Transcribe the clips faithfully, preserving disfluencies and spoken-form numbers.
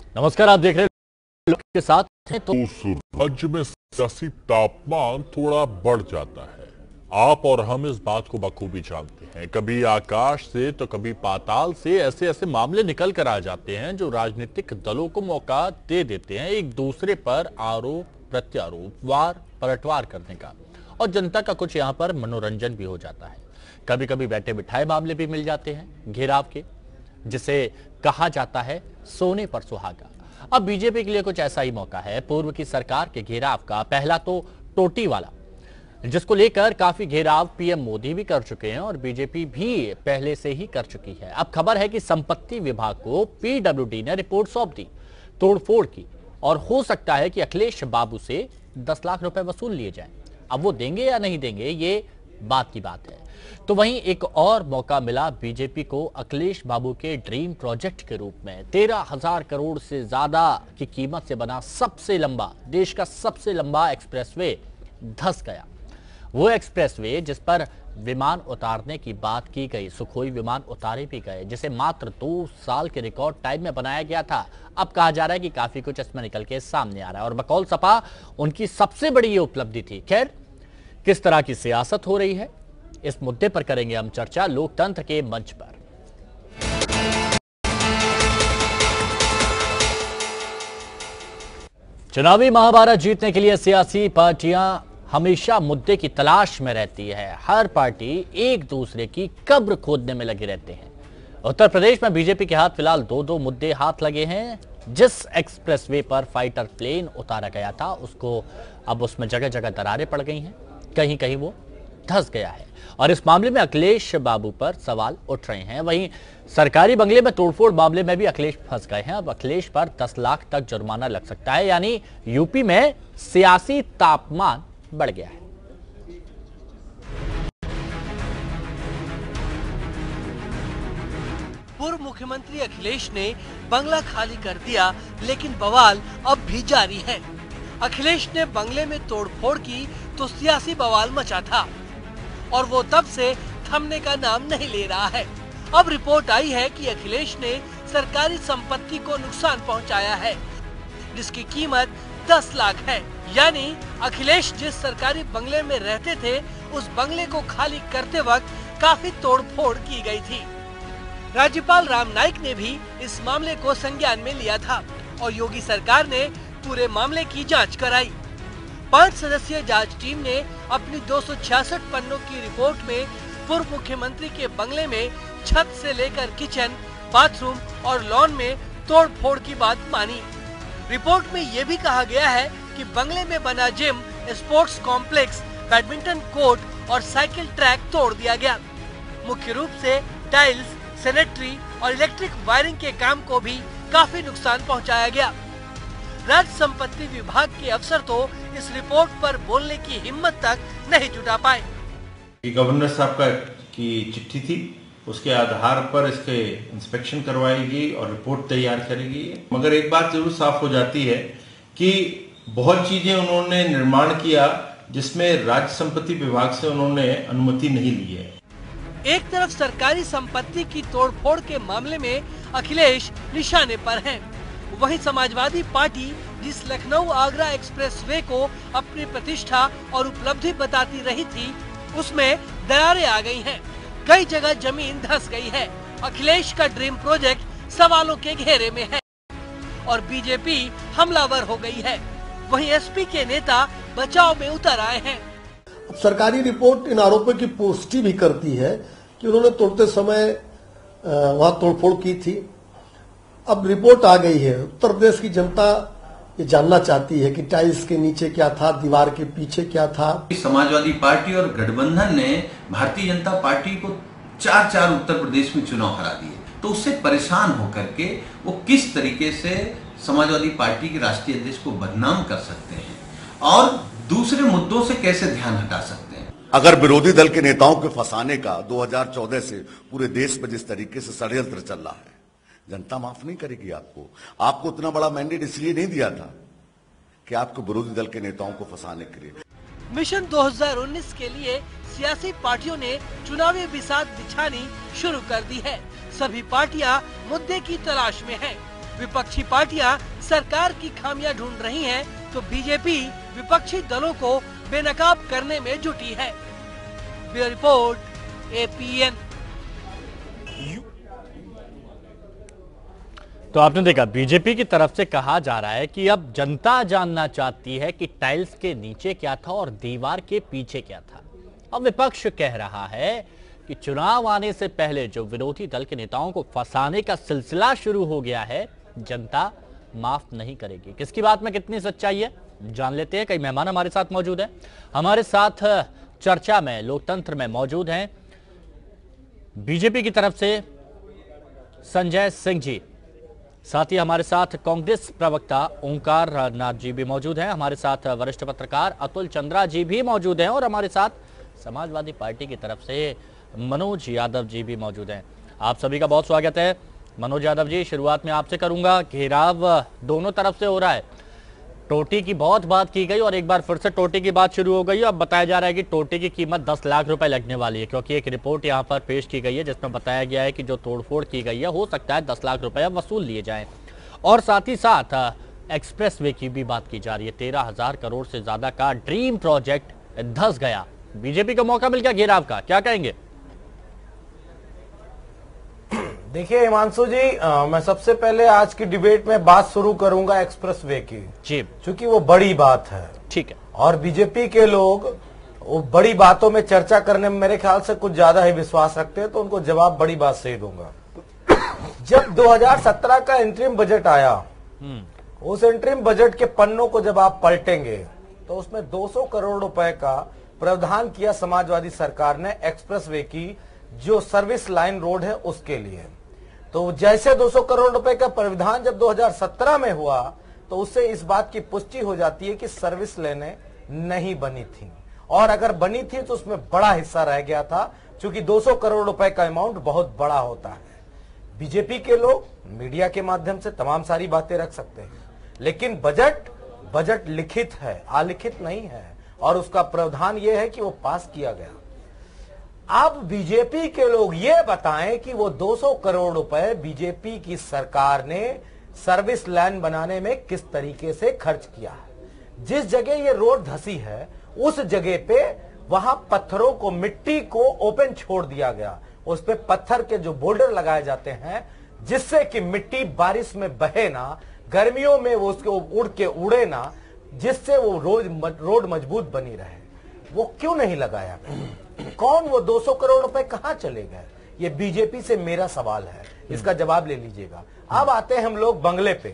नमस्कार, आप देख रहे हैं लोग के साथ हैं। तो उस राज्य में सियासी तापमान थोड़ा बढ़ जाता है। आप और हम इस बात को बखूबी जानते हैं। कभी आकाश से तो कभी पाताल से ऐसे ऐसे मामले निकल कर आ जाते हैं जो राजनीतिक दलों को मौका दे देते हैं एक दूसरे पर आरोप प्रत्यारोप, वार पलटवार करने का, और जनता का कुछ यहाँ पर मनोरंजन भी हो जाता है। कभी कभी बैठे बिठाए मामले भी मिल जाते हैं घेराव के, जिसे कहा जाता है सोने पर सुहागा। अब बीजेपी के लिए कुछ ऐसा ही मौका है पूर्व की सरकार के घेराव का। पहला तो टोटी वाला, जिसको लेकर काफी घेराव पीएम मोदी भी कर चुके हैं और बीजेपी भी पहले से ही कर चुकी है। अब खबर है कि संपत्ति विभाग को पीडब्ल्यूडी ने रिपोर्ट सौंप दी तोड़फोड़ की, और हो सकता है कि अखिलेश बाबू से दस लाख रुपए वसूल लिए जाएं। अब वो देंगे या नहीं देंगे, ये बात की बात है। तो वहीं एक और मौका मिला बीजेपी को अखिलेश बाबू के ड्रीम प्रोजेक्ट के रूप में। तेरह हजार करोड़ से ज्यादा की कीमत से बना सबसे लंबा, देश का सबसे लंबा एक्सप्रेसवे धंस गया। वो एक्सप्रेसवे जिस पर विमान उतारने की बात की गई, सुखोई विमान उतारे भी गए, जिसे मात्र दो साल के रिकॉर्ड टाइम में बनाया गया था। अब कहा जा रहा है कि काफी कुछ इसमें निकल के सामने आ रहा है, और बकौल सपा उनकी सबसे बड़ी ये उपलब्धि थी। खैर, किस तरह की सियासत हो रही है, इस मुद्दे पर करेंगे हम चर्चा लोकतंत्र के मंच पर। चुनावी महाभारत जीतने के लिए सियासी पार्टियां हमेशा मुद्दे की तलाश में रहती है। हर पार्टी एक दूसरे की कब्र खोदने में लगे रहते हैं। उत्तर प्रदेश में बीजेपी के हाथ फिलहाल दो दो मुद्दे हाथ लगे हैं। जिस एक्सप्रेसवे पर फाइटर प्लेन उतारा गया था, उसको अब उसमें जगह जगह दरारें पड़ गई हैं, कहीं कहीं वो धंस गया है, और इस मामले में अखिलेश बाबू पर सवाल उठ रहे हैं। वहीं सरकारी बंगले में तोड़फोड़ मामले में भी अखिलेश फंस गए हैं। अब अखिलेश पर दस लाख तक जुर्माना लग सकता है, यानी यूपी में सियासी तापमान बढ़ गया है। पूर्व मुख्यमंत्री अखिलेश ने बंगला खाली कर दिया, लेकिन बवाल अब भी जारी है। अखिलेश ने बंगले में तोड़फोड़ की तो सियासी बवाल मचा था, और वो तब से थमने का नाम नहीं ले रहा है। अब रिपोर्ट आई है कि अखिलेश ने सरकारी संपत्ति को नुकसान पहुंचाया है, जिसकी कीमत दस लाख है। यानी अखिलेश जिस सरकारी बंगले में रहते थे, उस बंगले को खाली करते वक्त काफी तोड़फोड़ की गई थी। राज्यपाल राम नाईक ने भी इस मामले को संज्ञान में लिया था, और योगी सरकार ने पूरे मामले की जांच कराई। पांच सदस्यीय जांच टीम ने अपनी दो सौ छियासठ पन्नों की रिपोर्ट में पूर्व मुख्यमंत्री के बंगले में छत से लेकर किचन, बाथरूम और लॉन में तोड़फोड़ की बात मानी। रिपोर्ट में ये भी कहा गया है कि बंगले में बना gym, sports complex, badminton court और साइकिल ट्रैक तोड़ दिया गया। मुख्य रूप से टाइल्स, सैनिटरी और इलेक्ट्रिक वायरिंग के काम को भी काफी नुकसान पहुंचाया गया। राज्य संपत्ति विभाग के अफसर तो इस रिपोर्ट पर बोलने की हिम्मत तक नहीं जुटा पाए। गवर्नर साहब का की चिट्ठी थी, उसके आधार पर इसके इंस्पेक्शन करवाएगी और रिपोर्ट तैयार करेगी। मगर एक बात जरूर साफ हो जाती है कि बहुत चीजें उन्होंने निर्माण किया जिसमें राज्य संपत्ति विभाग से उन्होंने अनुमति नहीं ली है। एक तरफ सरकारी संपत्ति की तोड़फोड़ के मामले में अखिलेश निशाने पर हैं, वहीं समाजवादी पार्टी जिस लखनऊ आगरा एक्सप्रेसवे को अपनी प्रतिष्ठा और उपलब्धि बताती रही थी, उसमें दरारें आ गई हैं। कई जगह जमीन धंस गई है। अखिलेश का ड्रीम प्रोजेक्ट सवालों के घेरे में है, और बीजेपी हमलावर हो गई है। वहीं एसपी के नेता बचाव में उतर आए हैं। अब सरकारी रिपोर्ट इन आरोपों की पुष्टि भी करती है कि उन्होंने तोड़ते समय वहां तोड़फोड़ की थी। अब रिपोर्ट आ गई है। उत्तर प्रदेश की जनता ये जानना चाहती है कि टाइल्स के नीचे क्या था, दीवार के पीछे क्या था। समाजवादी पार्टी और गठबंधन ने भारतीय जनता पार्टी को चार चार उत्तर प्रदेश में चुनाव हरा दिए, तो उससे परेशान होकर के वो किस तरीके से समाजवादी पार्टी के राष्ट्रीय अध्यक्ष को बदनाम कर सकते हैं और दूसरे मुद्दों से कैसे ध्यान हटा सकते हैं। अगर विरोधी दल के नेताओं को फंसाने का दो हज़ार चौदह से पूरे देश में जिस तरीके से षड्यंत्र चल रहा है, जनता माफ नहीं करेगी आपको। आपको उतना बड़ा मैंडेट इसलिए नहीं दिया था कि आपको विरोधी दल के नेताओं को फंसाने के लिए। मिशन दो हज़ार उन्नीस के लिए सियासी पार्टियों ने चुनावी बिसात बिछानी शुरू कर दी है। सभी पार्टियां मुद्दे की तलाश में हैं। विपक्षी पार्टियां सरकार की खामियां ढूंढ रही हैं, तो बीजेपी विपक्षी दलों को बेनकाब करने में जुटी है। Bureau report APN. तो आपने देखा, बीजेपी की तरफ से कहा जा रहा है कि अब जनता जानना चाहती है कि टाइल्स के नीचे क्या था और दीवार के पीछे क्या था। अब विपक्ष कह रहा है कि चुनाव आने से पहले जो विरोधी दल के नेताओं को फंसाने का सिलसिला शुरू हो गया है, जनता माफ नहीं करेगी। किसकी बात में कितनी सच्चाई है, जान लेते हैं। कई मेहमान हमारे साथ मौजूद हैं। हमारे साथ चर्चा में, लोकतंत्र में मौजूद हैं बीजेपी की तरफ से संजय सिंह जी, साथ ही हमारे साथ कांग्रेस प्रवक्ता ओंकार नाथ जी भी मौजूद हैं। हमारे साथ वरिष्ठ पत्रकार अतुल चंद्रा जी भी मौजूद हैं और हमारे साथ समाजवादी पार्टी की तरफ से मनोज यादव जी भी मौजूद हैं। आप सभी का बहुत स्वागत है। मनोज यादव जी, शुरुआत में आपसे करूंगा। घेराव दोनों तरफ से हो रहा है, टोटी की बहुत बात की गई और एक बार फिर से टोटी की बात शुरू हो गई। अब बताया जा रहा है कि टोटी की कीमत दस लाख रुपए लगने वाली है, क्योंकि एक रिपोर्ट यहां पर पेश की गई है जिसमें बताया गया है कि जो तोड़फोड़ की गई है हो सकता है दस लाख रुपए वसूल लिए जाएं। और साथ ही साथ एक्सप्रेस वे की भी बात की जा रही है। तेरह हजार करोड़ से ज्यादा का ड्रीम प्रोजेक्ट धंस गया। बीजेपी को मौका मिल गया घेराव का, क्या कहेंगे? देखिए हिमांशु जी, आ, मैं सबसे पहले आज की डिबेट में बात शुरू करूंगा एक्सप्रेस वे की, जी, क्योंकि वो बड़ी बात है। ठीक है। और बीजेपी के लोग वो बड़ी बातों में चर्चा करने में मेरे ख्याल से कुछ ज्यादा ही विश्वास रखते हैं, तो उनको जवाब बड़ी बात से ही दूंगा। जब दो हज़ार सत्रह का इंटरिम बजट आया, उस इंटरिम बजट के पन्नों को जब आप पलटेंगे तो उसमें दो सौ करोड़ रुपए का प्रावधान किया समाजवादी सरकार ने एक्सप्रेस वे की जो सर्विस लाइन रोड है उसके लिए। तो जैसे दो सौ करोड़ रुपए का प्रावधान जब दो हज़ार सत्रह में हुआ तो उससे इस बात की पुष्टि हो जाती है कि सर्विस लेने नहीं बनी थी, और अगर बनी थी तो उसमें बड़ा हिस्सा रह गया था, क्योंकि दो सौ करोड़ रुपए का अमाउंट बहुत बड़ा होता है। बीजेपी के लोग मीडिया के माध्यम से तमाम सारी बातें रख सकते हैं, लेकिन बजट बजट लिखित है, आलिखित नहीं है, और उसका प्रावधान यह है कि वो पास किया गया। अब बीजेपी के लोग ये बताएं कि वो दो सौ करोड़ रुपए बीजेपी की सरकार ने सर्विस लाइन बनाने में किस तरीके से खर्च किया है। जिस जगह ये रोड धसी है उस जगह पे वहां पत्थरों को, मिट्टी को ओपन छोड़ दिया गया। उस पे पत्थर के जो बोल्डर लगाए जाते हैं जिससे कि मिट्टी बारिश में बहे ना, गर्मियों में वो उसके उड़ के उड़े ना, जिससे वो रोड रोड मजबूत बनी रहे। वो क्यों नहीं लगाया? कौन वो दो सौ करोड़ रुपए कहां चले गए? ये बीजेपी से मेरा सवाल है, इसका जवाब ले लीजिएगा। अब आते हैं हम लोग बंगले पे।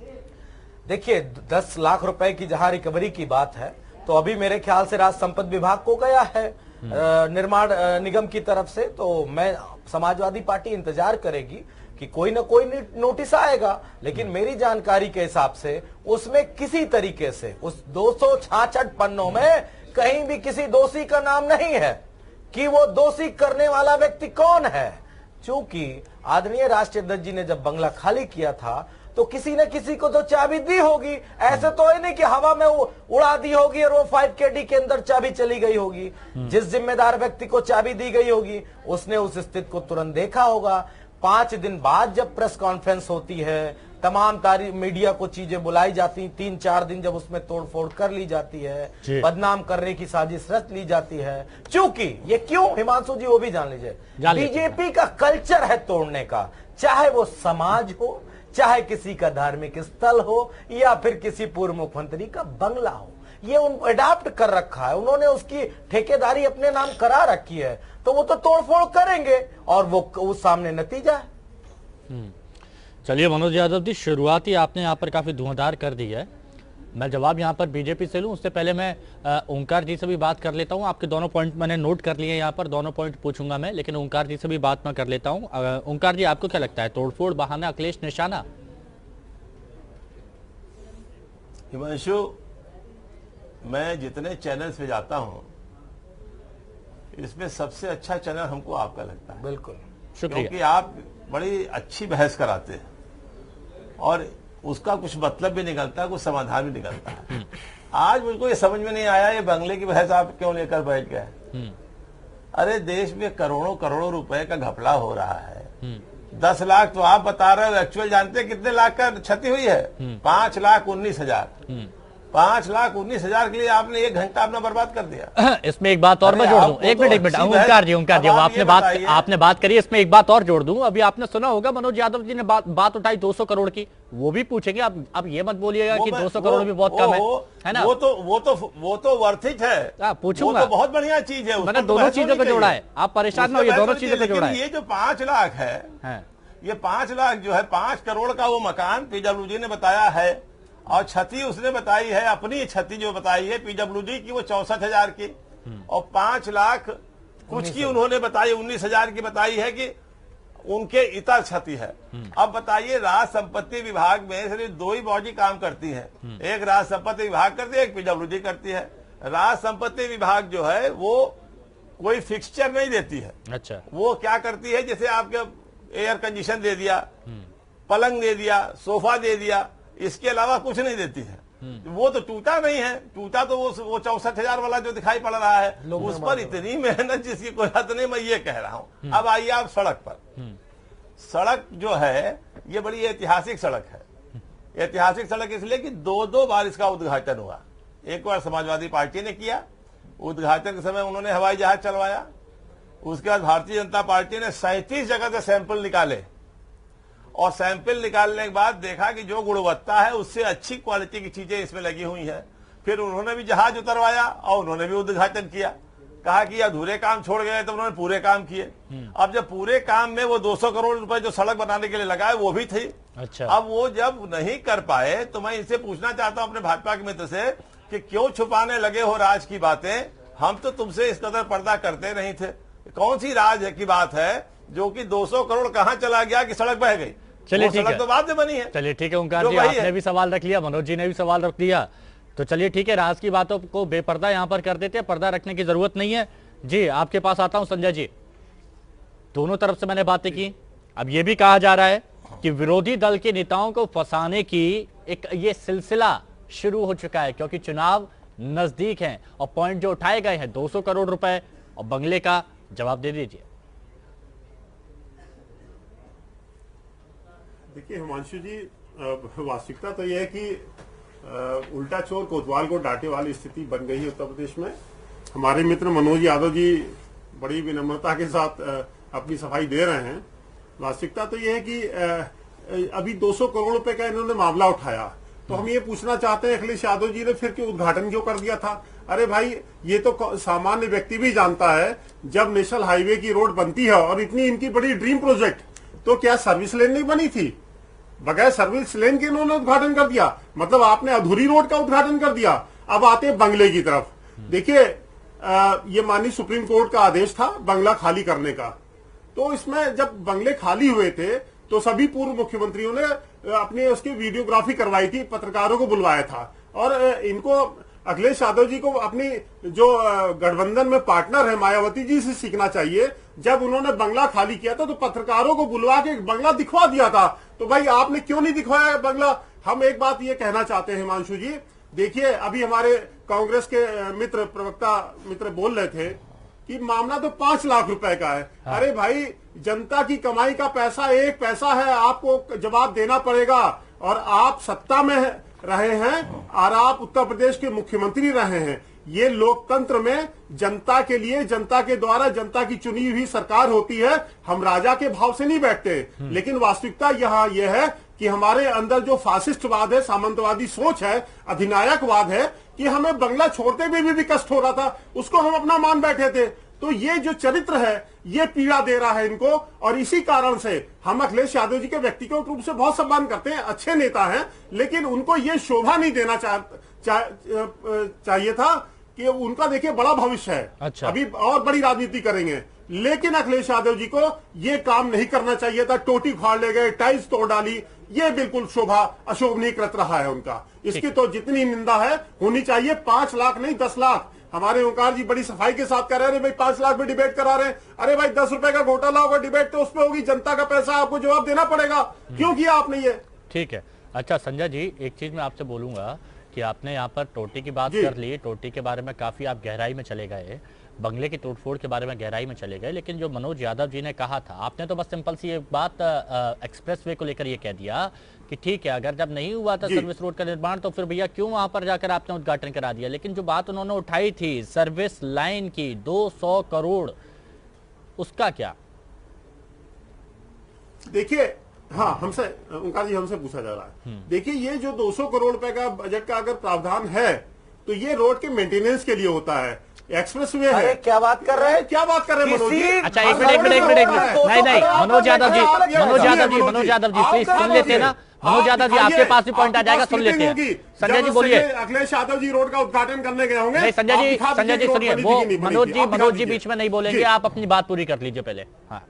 देखिए, दस लाख रुपए की जहां रिकवरी की बात है, तो अभी मेरे ख्याल से राज संपत्ति विभाग को गया है निर्माण निगम की तरफ से, तो मैं समाजवादी पार्टी इंतजार करेगी कि कोई ना कोई नोटिस आएगा। लेकिन मेरी जानकारी के हिसाब से उसमें किसी तरीके से उस दो सौ छियासठ पन्नों में कहीं भी किसी दोषी का नाम नहीं है कि वो दोषी करने वाला व्यक्ति कौन है। चूंकि आदरणीय राष्ट्रीय अध्यक्ष जी ने जब बंगला खाली किया था तो किसी न किसी को तो चाबी दी होगी। ऐसे तो है नहीं कि हवा में उड़ा दी होगी और वो फाइव के डी के अंदर चाबी चली गई होगी। जिस जिम्मेदार व्यक्ति को चाबी दी गई होगी उसने उस स्थिति को तुरंत देखा होगा। पांच दिन बाद जब प्रेस कॉन्फ्रेंस होती है, तमाम तारीख मीडिया को चीजें बुलाई जाती, तीन चार दिन जब उसमें तोड़फोड़ कर ली जाती है, बदनाम करने की साजिश रच ली जाती है। क्योंकि ये क्यों हिमांशु जी वो भी जान लीजिए, बीजेपी का कल्चर है तोड़ने का, चाहे वो समाज हो, चाहे किसी का धार्मिक स्थल हो, या फिर किसी पूर्व मुख्यमंत्री का बंगला हो। ये उनको अडॉप्ट कर रखा है, उन्होंने उसकी ठेकेदारी अपने नाम करा रखी है, तो वो तो तोड़फोड़ करेंगे और वो उस सामने नतीजा है। चलिए मनोज यादव जी, शुरुआती आपने यहाँ पर काफी धुआंधार कर दी है। मैं जवाब यहाँ पर बीजेपी से लूँ उससे पहले मैं ओंकार जी से भी बात कर लेता हूँ। आपके दोनों पॉइंट मैंने नोट कर लिए, यहाँ पर दोनों पॉइंट पूछूंगा मैं, लेकिन ओंकार जी से भी बात मैं कर लेता हूँ। ओंकार जी, आपको क्या लगता है, तोड़फोड़ बहाना अखिलेश निशाना? हिमांशु, मैं जितने चैनल्स पे जाता हूँ इसमें सबसे अच्छा चैनल हमको आपका लगता है। बिल्कुल, शुक्रिया। क्योंकि आप बड़ी अच्छी बहस कराते हैं और उसका कुछ मतलब भी निकलता है, कुछ समाधान भी निकलता है। आज मुझको ये समझ में नहीं आया ये बंगले की बहस आप क्यों लेकर बैठ गए। अरे देश में करोड़ों करोड़ों रुपए का घपला हो रहा है, दस लाख तो आप बता रहे हो, एक्चुअल जानते हैं कितने लाख का क्षति हुई है? पांच लाख उन्नीस हजार पांच लाख उन्नीस हजार के लिए आपने एक घंटा अपना बर्बाद कर दिया। इसमें एक बात और मैं जोड़ दूं, एक मिनट एक मिनट ओंकार जी ओंकार जी आपने बात आपने बात करी, इसमें एक बात और जोड़ दूं। अभी आपने सुना होगा मनोज यादव जी ने बात बात उठाई दो सौ करोड़ की, वो भी पूछेंगे। आप अब ये मत बोलिएगा कि दो सौ करोड़ भी बहुत कम है, है ना? वो तो वो तो वो तो वर्थ इट है, पूछूंगा, बहुत बढ़िया चीज है। मैंने दोनों चीजों को जोड़ा है, आप परेशान ना होइए, दोनों चीजों को जोड़ा है। ये जो पांच लाख है, ये पांच लाख जो है पांच करोड़ का वो मकान पीडब्ल्यूडी ने बताया है, और क्षति उसने बताई है, अपनी क्षति जो बताई है पीडब्ल्यूडी की वो चौसठ हजार की, और पांच लाख कुछ की उन्होंने बताई, उन्नीस हजार की बताई है कि उनके इतर क्षति है। अब बताइए, राज संपत्ति विभाग में सिर्फ दो ही बॉडी काम करती है, एक राज संपत्ति विभाग करती है, एक पीडब्ल्यूडी करती है। राज संपत्ति विभाग जो है वो कोई फिक्सचर नहीं देती है। अच्छा, वो क्या करती है, जैसे आपके एयर कंडीशन दे दिया, पलंग दे दिया, सोफा दे दिया, इसके अलावा कुछ नहीं देती है। वो तो टूटा नहीं है, टूटा तो वो वो चौसठ हजार वाला जो दिखाई पड़ रहा है, उस पर इतनी मेहनत जिसकी कोई हद नहीं, मैं ये कह रहा हूं। अब आइए आप सड़क पर, सड़क जो है ये बड़ी ऐतिहासिक सड़क है। ऐतिहासिक सड़क इसलिए कि दो दो बार इसका उद्घाटन हुआ। एक बार समाजवादी पार्टी ने किया, उद्घाटन के समय उन्होंने हवाई जहाज चलवाया। उसके बाद भारतीय जनता पार्टी ने सैंतीस जगह से सैंपल निकाले, और सैंपल निकालने के बाद देखा कि जो गुणवत्ता है उससे अच्छी क्वालिटी की चीजें इसमें लगी हुई हैं। फिर उन्होंने भी जहाज उतरवाया और उन्होंने भी उद्घाटन किया। कहा कि अधूरे काम छोड़ गए, तो उन्होंने पूरे काम किए। अब जब पूरे काम में वो दो सौ करोड़ रुपए जो सड़क बनाने के लिए लगाए वो भी थी। अच्छा, अब वो जब नहीं कर पाए तो मैं इनसे पूछना चाहता हूं अपने भाजपा के मित्र से कि क्यों छुपाने लगे हो राज की बातें? हम तो तुमसे इस कदर पर्दा करते नहीं थे। कौन सी राज की बात है जो कि दो सौ करोड़ कहां चला गया कि सड़क बह गई? चलिए ठीक है, तो बाद में बनी है। चलिए ठीक है ओंकार जी, आपने भी सवाल रख लिया, मनोज जी ने भी सवाल रख दिया, तो चलिए ठीक है, राज की बातों को बेपर्दा यहाँ पर कर देते हैं, पर्दा रखने की जरूरत नहीं है। जी आपके पास आता हूं संजय जी, दोनों तरफ से मैंने बातें की। अब ये भी कहा जा रहा है कि विरोधी दल के नेताओं को फंसाने की एक ये सिलसिला शुरू हो चुका है, क्योंकि चुनाव नजदीक है और पॉइंट जो उठाए गए हैं दो सौ करोड़ रुपए और बंगले का, जवाब दे दीजिए। देखिए हिमांशु जी, वास्तविकता तो यह है कि उल्टा चोर कोतवाल को डांटे वाली स्थिति बन गई है उत्तर प्रदेश में। हमारे मित्र मनोज यादव जी बड़ी विनम्रता के साथ अपनी सफाई दे रहे हैं। वास्तविकता तो यह है कि अभी दो सौ करोड़ रुपए का इन्होंने मामला उठाया, तो हम ये पूछना चाहते हैं अखिलेश यादव जी ने फिर क्यों उद्घाटन क्यों कर दिया था? अरे भाई, ये तो सामान्य व्यक्ति भी जानता है, जब नेशनल हाईवे की रोड बनती है और इतनी इनकी बड़ी ड्रीम प्रोजेक्ट, तो क्या सर्विस लेन नहीं बनी थी? बगैर सर्विस लेन के इन्होंने उद्घाटन कर दिया, मतलब आपने अधूरी रोड का उद्घाटन कर दिया। अब आते हैं बंगले की तरफ। देखिए, ये माननीय सुप्रीम कोर्ट का आदेश था बंगला खाली करने का, तो इसमें जब बंगले खाली हुए थे तो सभी पूर्व मुख्यमंत्रियों ने अपनी उसकी वीडियोग्राफी करवाई थी, पत्रकारों को बुलवाया था, और इनको अखिलेश यादव जी को अपनी जो गठबंधन में पार्टनर है मायावती जी से सीखना चाहिए। जब उन्होंने बंगला खाली किया था तो पत्रकारों को बुलवा के बंगला दिखवा दिया था, तो भाई आपने क्यों नहीं दिखवाया बंगला? हम एक बात ये कहना चाहते हैं हिमांशु जी, देखिए अभी हमारे कांग्रेस के मित्र प्रवक्ता मित्र बोल रहे थे कि मामला तो पांच लाख रुपए का है। हाँ। अरे भाई, जनता की कमाई का पैसा एक पैसा है, आपको जवाब देना पड़ेगा। और आप सत्ता में रहे हैं और आप उत्तर प्रदेश के मुख्यमंत्री रहे हैं। ये लोकतंत्र में जनता के लिए, जनता के द्वारा, जनता की चुनी हुई सरकार होती है। हम राजा के भाव से नहीं बैठते, लेकिन वास्तविकता यहाँ यह है कि हमारे अंदर जो फासिस्टवाद है, सामंतवादी सोच है, अधिनायकवाद है, कि हमें बंगला छोड़ते हुए भी, भी कष्ट हो रहा था, उसको हम अपना मान बैठे थे। तो ये जो चरित्र है ये पीड़ा दे रहा है इनको, और इसी कारण से हम अखिलेश यादव जी के व्यक्तिगत रूप से बहुत सम्मान करते हैं, अच्छे नेता हैं, लेकिन उनको ये शोभा नहीं देना चाह, चाह, चाहिए था कि उनका देखिए बड़ा भविष्य है। अच्छा। अभी और बड़ी राजनीति करेंगे, लेकिन अखिलेश यादव जी को ये काम नहीं करना चाहिए था। टोटी फाड़ ले गए, टाइल्स तोड़ डाली, ये बिल्कुल शोभा अशोभनीय कृत रहा है उनका। इसकी तो जितनी निंदा है होनी चाहिए। पांच लाख नहीं दस लाख। हमारे ओंकार जी बड़ी सफाई के साथ कह रहे हैं भाई पांच लाख में डिबेट करा रहे हैं। अरे भाई दस रुपए का घोटाला होगा, डिबेट तो उसमें होगी, जनता का पैसा, आपको जवाब देना पड़ेगा। क्यों किया आपने ये? ठीक है। अच्छा संजय जी, एक चीज मैं आपसे बोलूंगा कि आपने यहाँ पर टोटी की बात कर ली, टोटी के बारे में काफी आप गहराई में चले गए, बंगले की तोड़फोड़ के बारे में गहराई में चले गए, लेकिन जो मनोज यादव जी ने कहा था, आपने तो बस सिंपल सी एक बात एक्सप्रेसवे को लेकर ये कह दिया कि ठीक है, अगर जब नहीं हुआ था सर्विस रोड का निर्माण तो फिर भैया क्यों वहां पर जाकर आपने उद्घाटन करा दिया। लेकिन जो बात उन्होंने उठाई थी सर्विस लाइन की दो सौ करोड़, उसका क्या? देखिए, हाँ, हमसे ओंकार जी हमसे पूछा जा रहा है। देखिए, ये जो दो सौ करोड़ रुपए का बजट का अगर प्रावधान है तो ये रोड के मेंटेनेंस के लिए होता है, एक्सप्रेसवे है। क्या बात कर रहे हैं, क्या बात कर रहे हैं मनोज जी? अच्छा एक मिनट एक मिनट एक मिनट एक मिनट नहीं नहीं मनोज यादव जी मनोज यादव जी मनोज यादव जी प्लीज सुन लेते ना। मनोज यादव जी आपके पास भी पॉइंट आ जाएगा, सुन लेते हैं। संजय जी बोलिए। अखिलेश यादव जी रोड का उद्घाटन करने गए होंगे। नहीं संजय जी संजय जी सुनिए, वो मनोज जी मनोज जी बीच में नहीं बोलेंगे, आप अपनी बात पूरी कर लीजिए पहले। हाँ,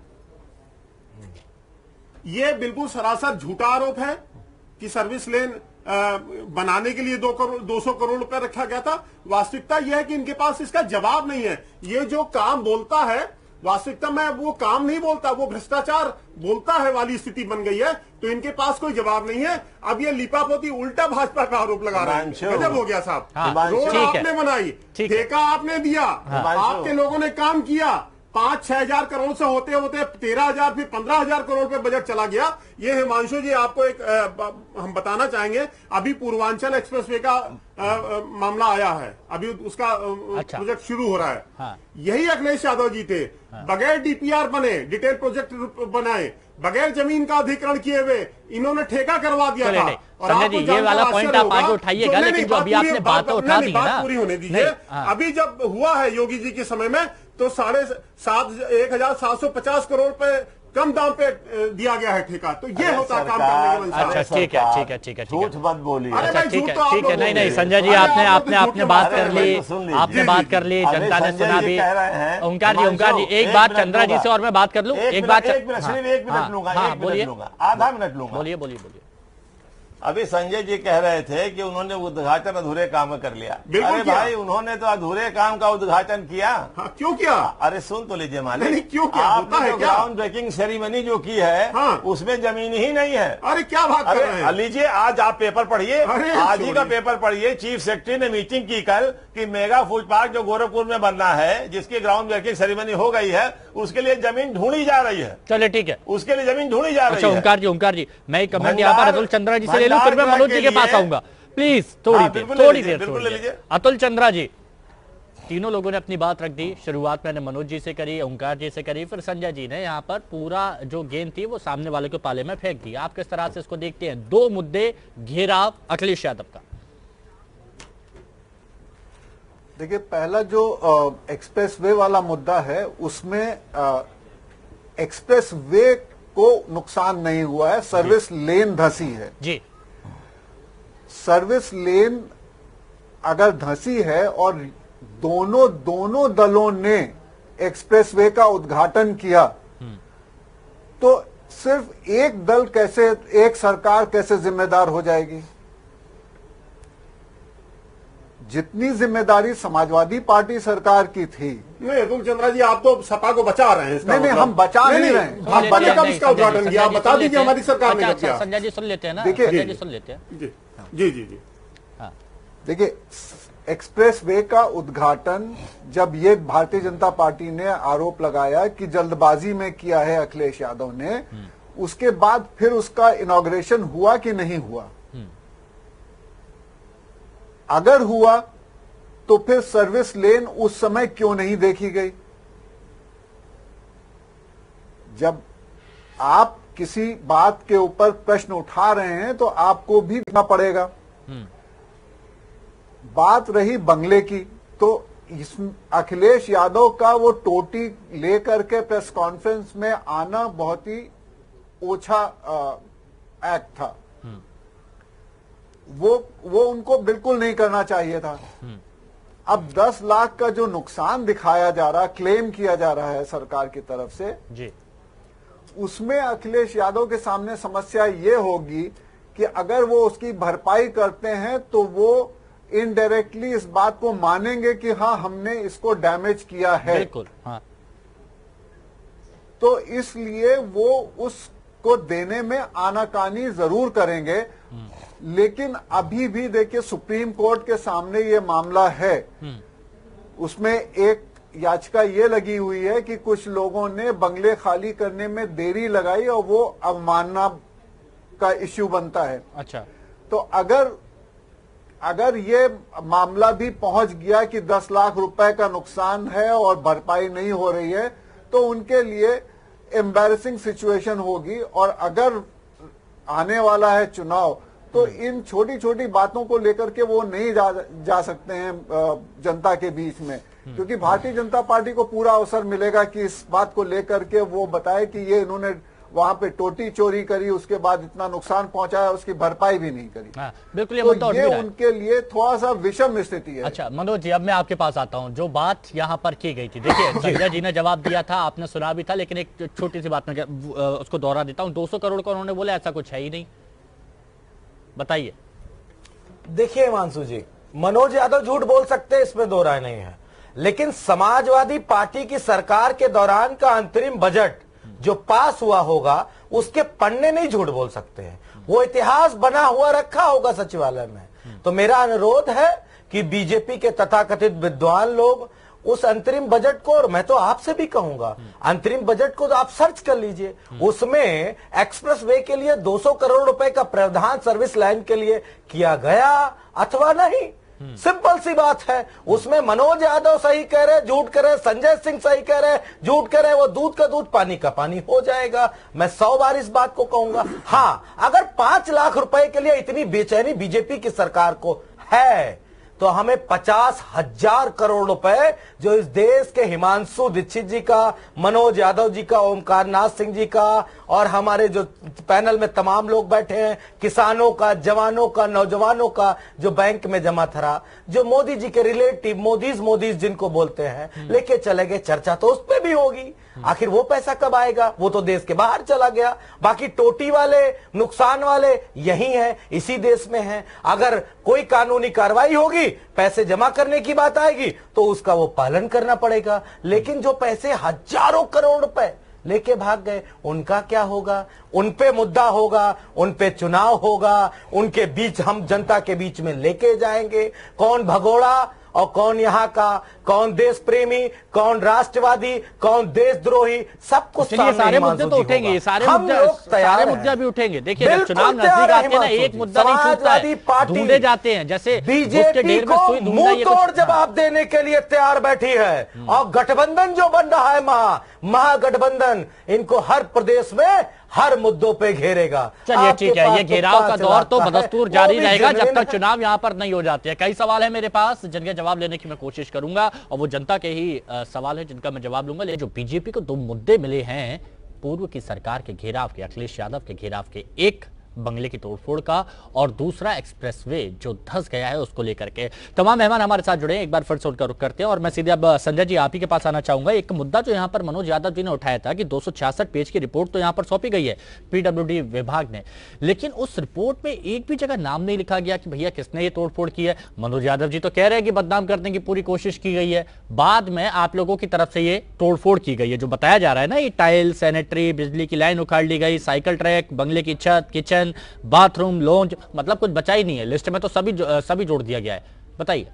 ये बिल्कुल सरासर झूठा आरोप है कि सर्विस लेन आ, बनाने के लिए दो करोड़ दो सौ करोड़ रुपए रखा गया था। वास्तविकता यह है कि इनके पास इसका जवाब नहीं है। ये जो काम बोलता है, वास्तविकता में वो काम नहीं बोलता, वो भ्रष्टाचार बोलता है वाली स्थिति बन गई है, तो इनके पास कोई जवाब नहीं है। अब ये लिपापोती उल्टा भाजपा का आरोप लगा रहे हैं। गजब हो गया साहब। हाँ, रोड आपने बनाई, ठेका आपने दिया, आपके लोगों ने काम किया, पांच छह हजार करोड़ से होते होते तेरह हजार फिर पंद्रह हजार करोड़ पे बजट चला गया। ये हिमांशु जी आपको एक आ, हम बताना चाहेंगे, अभी पूर्वांचल एक्सप्रेसवे का आ, आ, मामला आया है, अभी उसका अच्छा। प्रोजेक्ट शुरू हो रहा है। हाँ। यही अखिलेश यादव जी थे। हाँ। बगैर डीपीआर बने, डिटेल प्रोजेक्ट बनाए, बगैर जमीन का अधिग्रहण किए हुए इन्होंने ठेका करवा दिया था। और संजय जी ये वाला पॉइंट आप आगे उठाइएगा, लेकिन जो अभी आपने बातें उठा दी है ना, पूरी होने दीजिए। अभी जब हुआ है योगी जी के समय में तो साढ़े सात एक हजार सात सौ पचास करोड़ पे कम दाम पे दिया गया है ठेका। तो ये होता है काम करने के। अच्छा ठीक है ठीक है ठीक है झूठ मत बोलिए। अच्छा ठीक है ठीक है नहीं नहीं संजय जी आपने आपने आपने बात कर ली, आपने बात कर ली, जनता ने सुना भी। ओंकार जी ओंकार जी एक बात चंद्रा जी से और मैं बात कर लूं, एक बात एक मिनट लूंगा, बोलिए आधा मिनट लूंगा। बोलिए बोलिए बोलिए। अभी संजय जी कह रहे थे कि उन्होंने उद्घाटन अधूरे काम में कर लिया। अरे भाई उन्होंने तो अधूरे काम का उद्घाटन किया। हाँ, क्यों किया? अरे सुन तो लीजिए मालिक, नहीं, क्यों किया? आपने जो ग्राउंड ब्रेकिंग सेरेमनी जो की है, हाँ। उसमें जमीन ही नहीं है। अरे क्या बात कर रहे हैं? लीजिए आज आप पेपर पढ़िए, आज ही का पेपर पढ़िए। चीफ सेक्रेटरी ने मीटिंग की कल कि मेगा फूड पार्क जो गोरखपुर में बनना है, जिसकी ग्राउंड ब्रेकिंग सेरेमनी हो गई है, उसके लिए जमीन ढूंढी जा रही है। चलिए ठीक है, उसके लिए जमीन ढूंढी जा रही है। ओंकार जी ओंकार जी मैं कमेंट यहाँ पर अतुल चंद्रा जी से ले लूं, फिर मैं मनोज जी के पास आऊंगा प्लीज। थोड़ी देर थोड़ी देर थोड़ी देर अतुल चंद्रा जी, तीनों लोगों ने अपनी बात रख दी। शुरुआत मैंने मनोज जी से करी, ओंकार जी से करी, फिर संजय जी ने यहाँ पर पूरा जो गेंद थी वो सामने वाले के पाले में फेंक दी। आप किस तरह से इसको देखते हैं? दो मुद्दे, घेराव अखिलेश यादव का। देखिए, पहला जो एक्सप्रेस वे वाला मुद्दा है उसमें एक्सप्रेस वे को नुकसान नहीं हुआ है, सर्विस लेन धसी है जी। सर्विस लेन अगर धसी है और दोनों दोनों दलों ने एक्सप्रेसवे का उद्घाटन किया तो सिर्फ एक दल कैसे, एक सरकार कैसे जिम्मेदार हो जाएगी? जितनी जिम्मेदारी समाजवादी पार्टी सरकार की थी। नहीं अतुल चंद्रा जी, आप तो सपा को बचा रहे हैं। नहीं नहीं हम बचा नहीं रहे हैं। भाजपा ने कब इसका उद्घाटन किया? बता दीजिए, हमारी सरकार ने किया। संजय जी सुन लेते हैं ना, देखिए संजय जी सुन लेते हैं। जी जी जी जी हाँ देखिए, एक्सप्रेस वे का उद्घाटन जब ये भारतीय जनता पार्टी ने आरोप लगाया कि जल्दबाजी में किया है अखिलेश यादव ने, उसके बाद फिर उसका इनॉग्रेशन हुआ कि नहीं हुआ? अगर हुआ तो फिर सर्विस लेन उस समय क्यों नहीं देखी गई? जब आप किसी बात के ऊपर प्रश्न उठा रहे हैं तो आपको भी देखना पड़ेगा। बात रही बंगले की, तो इस अखिलेश यादव का वो टोटी लेकर के प्रेस कॉन्फ्रेंस में आना बहुत ही ओछा एक्ट था। वो वो उनको बिल्कुल नहीं करना चाहिए था। अब दस लाख का जो नुकसान दिखाया जा रहा, क्लेम किया जा रहा है सरकार की तरफ से जी, उसमें अखिलेश यादव के सामने समस्या ये होगी कि अगर वो उसकी भरपाई करते हैं तो वो इनडायरेक्टली इस बात को मानेंगे कि हाँ हमने इसको डैमेज किया है। बिल्कुल हाँ। तो इसलिए वो उसको देने में आनाकानी जरूर करेंगे। लेकिन अभी भी देखिए, सुप्रीम कोर्ट के सामने ये मामला है, उसमें एक याचिका ये लगी हुई है कि कुछ लोगों ने बंगले खाली करने में देरी लगाई और वो अवमानना का इश्यू बनता है। अच्छा, तो अगर अगर ये मामला भी पहुंच गया कि दस लाख रुपए का नुकसान है और भरपाई नहीं हो रही है, तो उनके लिए एम्बैरेसिंग सिचुएशन होगी। और अगर आने वाला है चुनाव, तो इन छोटी छोटी बातों को लेकर के वो नहीं जा, जा सकते हैं जनता के बीच में, क्योंकि भारतीय जनता पार्टी को पूरा अवसर मिलेगा कि इस बात को लेकर के वो बताए कि ये इन्होंने वहां पे टोटी चोरी करी, उसके बाद इतना नुकसान पहुंचाया, उसकी भरपाई भी नहीं करी। हाँ, बिल्कुल ये तो मुद्दा ये उनके लिए थोड़ा सा विषम स्थिति है। अच्छा मनोज जी, अब मैं आपके पास आता हूं। जो बात यहां पर की गई थी, देखिए संजय जी ने जवाब दिया था, आपने सुना भी था, लेकिन एक छोटी सी बात मैं उसको दोहरा देता हूं। दो सौ करोड़ का उन्होंने बोला, ऐसा कुछ है ही नहीं। बताइए। देखिए हिमांशु जी, मनोज यादव झूठ बोल सकते हैं, इसमें दो राय नहीं है, लेकिन समाजवादी पार्टी की सरकार के दौरान का अंतरिम बजट जो पास हुआ होगा, उसके पन्ने नहीं झूठ बोल सकते हैं। वो इतिहास बना हुआ रखा होगा सचिवालय में। तो मेरा अनुरोध है कि बीजेपी के तथाकथित विद्वान लोग उस अंतरिम बजट को, और मैं तो आपसे भी कहूंगा, अंतरिम बजट को तो आप सर्च कर लीजिए। उसमें एक्सप्रेस वे के लिए दो सौ करोड़ रुपए का प्रावधान सर्विस लाइन के लिए किया गया अथवा नहीं। सिंपल सी बात है। उसमें मनोज यादव सही कह रहे, झूठ कह रहे, संजय सिंह सही कह रहे, झूठ कह रहे, वो दूध का दूध पानी का पानी हो जाएगा। मैं सौ बार इस बात को कहूंगा। हाँ, अगर पांच लाख रुपए के लिए इतनी बेचैनी बीजेपी की सरकार को है, तो हमें पचास हजार करोड़ रुपए जो इस देश के हिमांशु दीक्षित जी का, मनोज यादव जी का, ओमकार नाथ सिंह जी का और हमारे जो पैनल में तमाम लोग बैठे हैं, किसानों का, जवानों का, नौजवानों का, जो बैंक में जमा था, जो मोदी जी के रिलेटिव मोदीज मोदीज जिनको बोलते हैं, लेके चले गए, चर्चा तो उस पर भी होगी। आखिर वो पैसा कब आएगा? वो तो देश के बाहर चला गया। बाकी टोटी वाले, नुकसान वाले यही हैं, इसी देश में हैं। अगर कोई कानूनी कार्रवाई होगी, पैसे जमा करने की बात आएगी, तो उसका वो पालन करना पड़ेगा। लेकिन जो पैसे हजारों करोड़ रुपए लेके भाग गए, उनका क्या होगा? उन पे मुद्दा होगा, उन पे चुनाव होगा, उनके बीच हम जनता के बीच में लेके जाएंगे। कौन भगोड़ा और कौन यहाँ का, कौन देश प्रेमी, कौन राष्ट्रवादी, कौन देशद्रोही, सब कुछ सारे मुद्दे तो उठेंगे, सारे मुद्दे सारे मुद्दे भी उठेंगे। देखिए चुनाव नजदीक आते हैं ना, एक मुद्दा नहीं छूटता है, ढूंढे जाते हैं। जैसे बीजेपी को मुंह तोड़ जवाब देने के लिए तैयार बैठी है। और गठबंधन जो बन रहा है, महा महागठबंधन, इनको हर प्रदेश में हर मुद्दों पे घेरेगा। चलिए ठीक है, ये घेराव का दौर तो बदस्तूर जारी रहेगा जब तक चुनाव यहाँ पर नहीं हो जाते हैं। कई सवाल है मेरे पास, जिनके जवाब लेने की मैं कोशिश करूंगा, और वो जनता के ही आ, सवाल है जिनका मैं जवाब लूंगा। लेकिन जो बीजेपी को दो मुद्दे मिले हैं पूर्व की सरकार के घेराव के, अखिलेश यादव के घेराव के, एक बंगले की तोड़फोड़ का और दूसरा एक्सप्रेसवे जो धंस गया है उसको लेकर के। तमाम मेहमान हमारे साथ जुड़े हैं, एक बार फिर से उनका रुख करते हैं और मैं सीधे अब संजय जी आप ही के पास आना चाहूंगा। एक मुद्दा जो यहां पर मनोज यादव जी ने उठाया था कि दो सौ छियासठ पेज की रिपोर्ट तो यहां पर सौंपी गई है पीडब्ल्यूडी विभाग ने, लेकिन उस रिपोर्ट में एक भी जगह नाम नहीं लिखा गया कि भैया किसने ये तोड़फोड़ की है। मनोज यादव जी तो कह रहे हैं कि बदनाम करने की पूरी कोशिश की गई है, बाद में आप लोगों की तरफ से ये तोड़फोड़ की गई है। जो बताया जा रहा है ना, ये टाइल, सैनिटरी, बिजली की लाइन उखाड़ ली गई, साइकिल ट्रैक, बंगले की छत, किचन, बाथरूम, लॉन्ज, मतलब कुछ बचा ही नहीं है। लिस्ट में तो सभी सभी जोड़ दिया गया है। बताइए।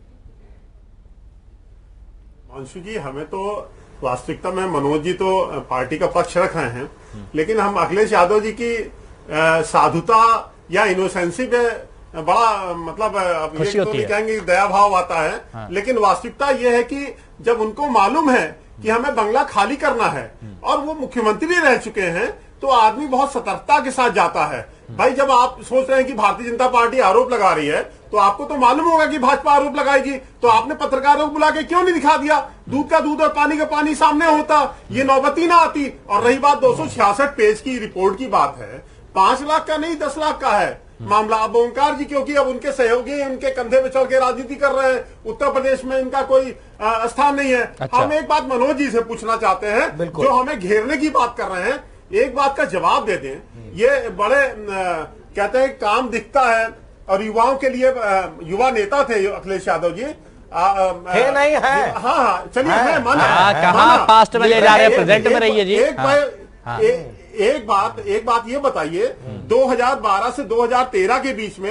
अंशु जी, हमें तो वास्तविकता में मनोज जी तो पार्टी का पक्ष रख रहे हैं, लेकिन हम अखिलेश यादव जी की साधुता या इनोसेंसी पे बड़ा मतलब खुशी तो होती नहीं है, कहेंगे दया भाव आता है। हाँ। लेकिन वास्तविकता यह है कि जब उनको मालूम है कि हमें बंगला खाली करना है और वो मुख्यमंत्री रह चुके हैं, तो आदमी बहुत सतर्कता के साथ जाता है। भाई, जब आप सोच रहे हैं कि भारतीय जनता पार्टी आरोप लगा रही है, तो आपको तो मालूम होगा कि भाजपा आरोप लगाएगी, तो आपने पत्रकारों को बुला के क्यों नहीं दिखा दिया? दूध का दूध और पानी का पानी सामने होता, ये नौबती ना आती। और रही बात दो सौ छियासठ पेज की रिपोर्ट की बात है, पांच लाख का नहीं दस लाख का है मामला। अब ओंकार जी, क्योंकि अब उनके सहयोगी उनके कंधे पे चढ़ के राजनीति कर रहे हैं, उत्तर प्रदेश में इनका कोई आ, स्थान नहीं है। अच्छा। हम एक बात मनोज जी से पूछना चाहते हैं, जो हमें घेरने की बात कर रहे हैं, एक बात का जवाब दे दें। ये बड़े आ, कहते हैं काम दिखता है, और युवाओं के लिए आ, युवा नेता थे अखिलेश यादव जी। आ, आ, है नहीं है? हाँ हाँ, चलिए मैं माना, कहाँ पास्ट में ले जा रहे हैं, प्रेजेंट में रहिए जी। एक बार एक बात एक बात ये बताइए, दो हज़ार बारह से दो हज़ार तेरह के बीच में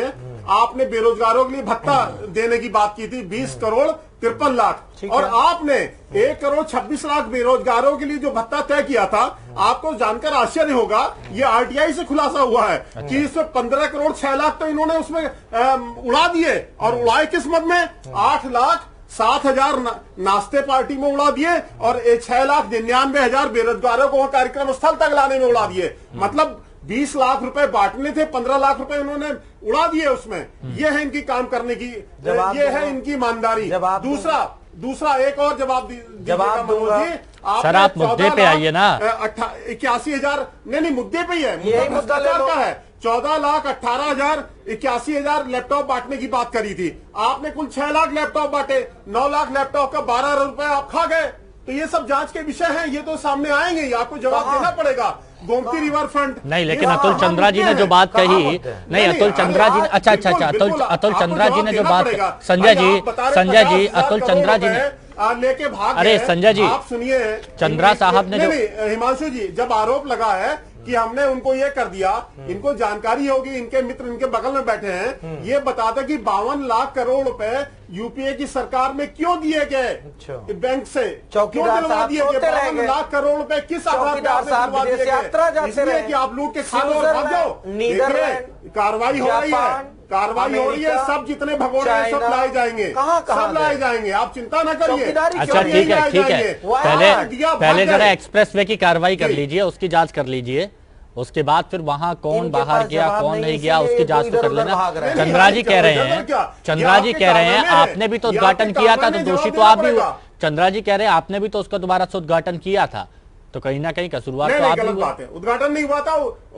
आपने बेरोजगारों के लिए भत्ता देने की बात की थी, बीस करोड़ तिरपन लाख, और आपने एक करोड़ छब्बीस लाख बेरोजगारों के लिए जो भत्ता तय किया था, आपको जानकर आश्चर्य होगा, ये आरटीआई से खुलासा हुआ है कि इसमें पंद्रह करोड़ छह लाख तो इन्होंने उसमें उड़ा दिए, और उड़ाए किस मद में? आठ लाख सात हजार ना, नाश्ते पार्टी में उड़ा दिए, और छह लाख निन्यानवे हजार बेरोजगारों को कार्यक्रम स्थल तक लाने में उड़ा दिए। मतलब बीस लाख रुपए बांटने थे, पंद्रह लाख रुपए उन्होंने उड़ा दिए उसमें। ये है इनकी काम करने की, ये है इनकी ईमानदारी। दूसरा दूसरा एक और जवाब दीजिएगा मनोज जी, सर आप मुद्दे पे आइए ना। इक्यासी हजार नहीं नहीं मुद्दे पे ही है, मुद्दा भ्रष्टाचार का है। चौदह लाख अट्ठारह हजार इक्यासी हजार लैपटॉप बांटने की बात करी थी, आपने कुल छह लाख लैपटॉप बांटे, नौ लाख लैपटॉप का बारह रुपए आप खा गए। तो ये सब जांच के विषय हैं, ये तो सामने आएंगे ही, आपको जवाब देना पड़ेगा। गोमती रिवर फ्रंट नहीं, लेकिन अतुल चंद्रा जी ने जो बात कही, नहीं अतुल चंद्रा जी, अच्छा अच्छा अच्छा अतुल अतुल चंद्रा जी ने जो बात, संजय जी संजय जी अतुल चंद्रा जी ने लेके भाग, अरे संजय जी आप सुनिए, चंद्रा साहब ने जो, हिमांशु जी जब आरोप लगा है कि हमने उनको ये कर दिया, इनको जानकारी होगी, इनके मित्र इनके बगल में बैठे हैं, ये बताते कि बावन लाख करोड़ रुपए यूपीए की सरकार में क्यों दिए गए बैंक से, चौकीदार साहब दिए गए बावन लाख करोड़ रुपए किस आधार पर इसलिए कि आप लूट के खा लो और भाग जाओ। कार्रवाई हो रही है, कार्रवाई हो रही है, सब जितने भगोड़े हैं सब लाए जाएंगे, सब लाए जाएंगे, आप चिंता न करिए। अच्छा ठीक है ठीक है, पहले पहले जरा एक्सप्रेस वे की कार्रवाई कर लीजिए, उसकी जांच कर लीजिए, उसके बाद फिर वहां कौन बाहर गया कौन नहीं गया उसकी जांच तो कर लेना। चंद्रा जी कह रहे हैं चंद्रा जी कह रहे हैं आपने भी तो उद्घाटन किया था, तो दोषी तो आप भी, चंद्रा जी कह रहे हैं आपने भी तो उसका दोबारा से उद्घाटन किया था, तो कहीं ना कहीं कसूरवार तो आप भी बात है। उद्घाटन नहीं हुआ था,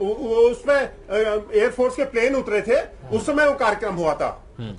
उसमें एयरफोर्स के प्लेन उतरे थे, उस समय वो कार्यक्रम हुआ था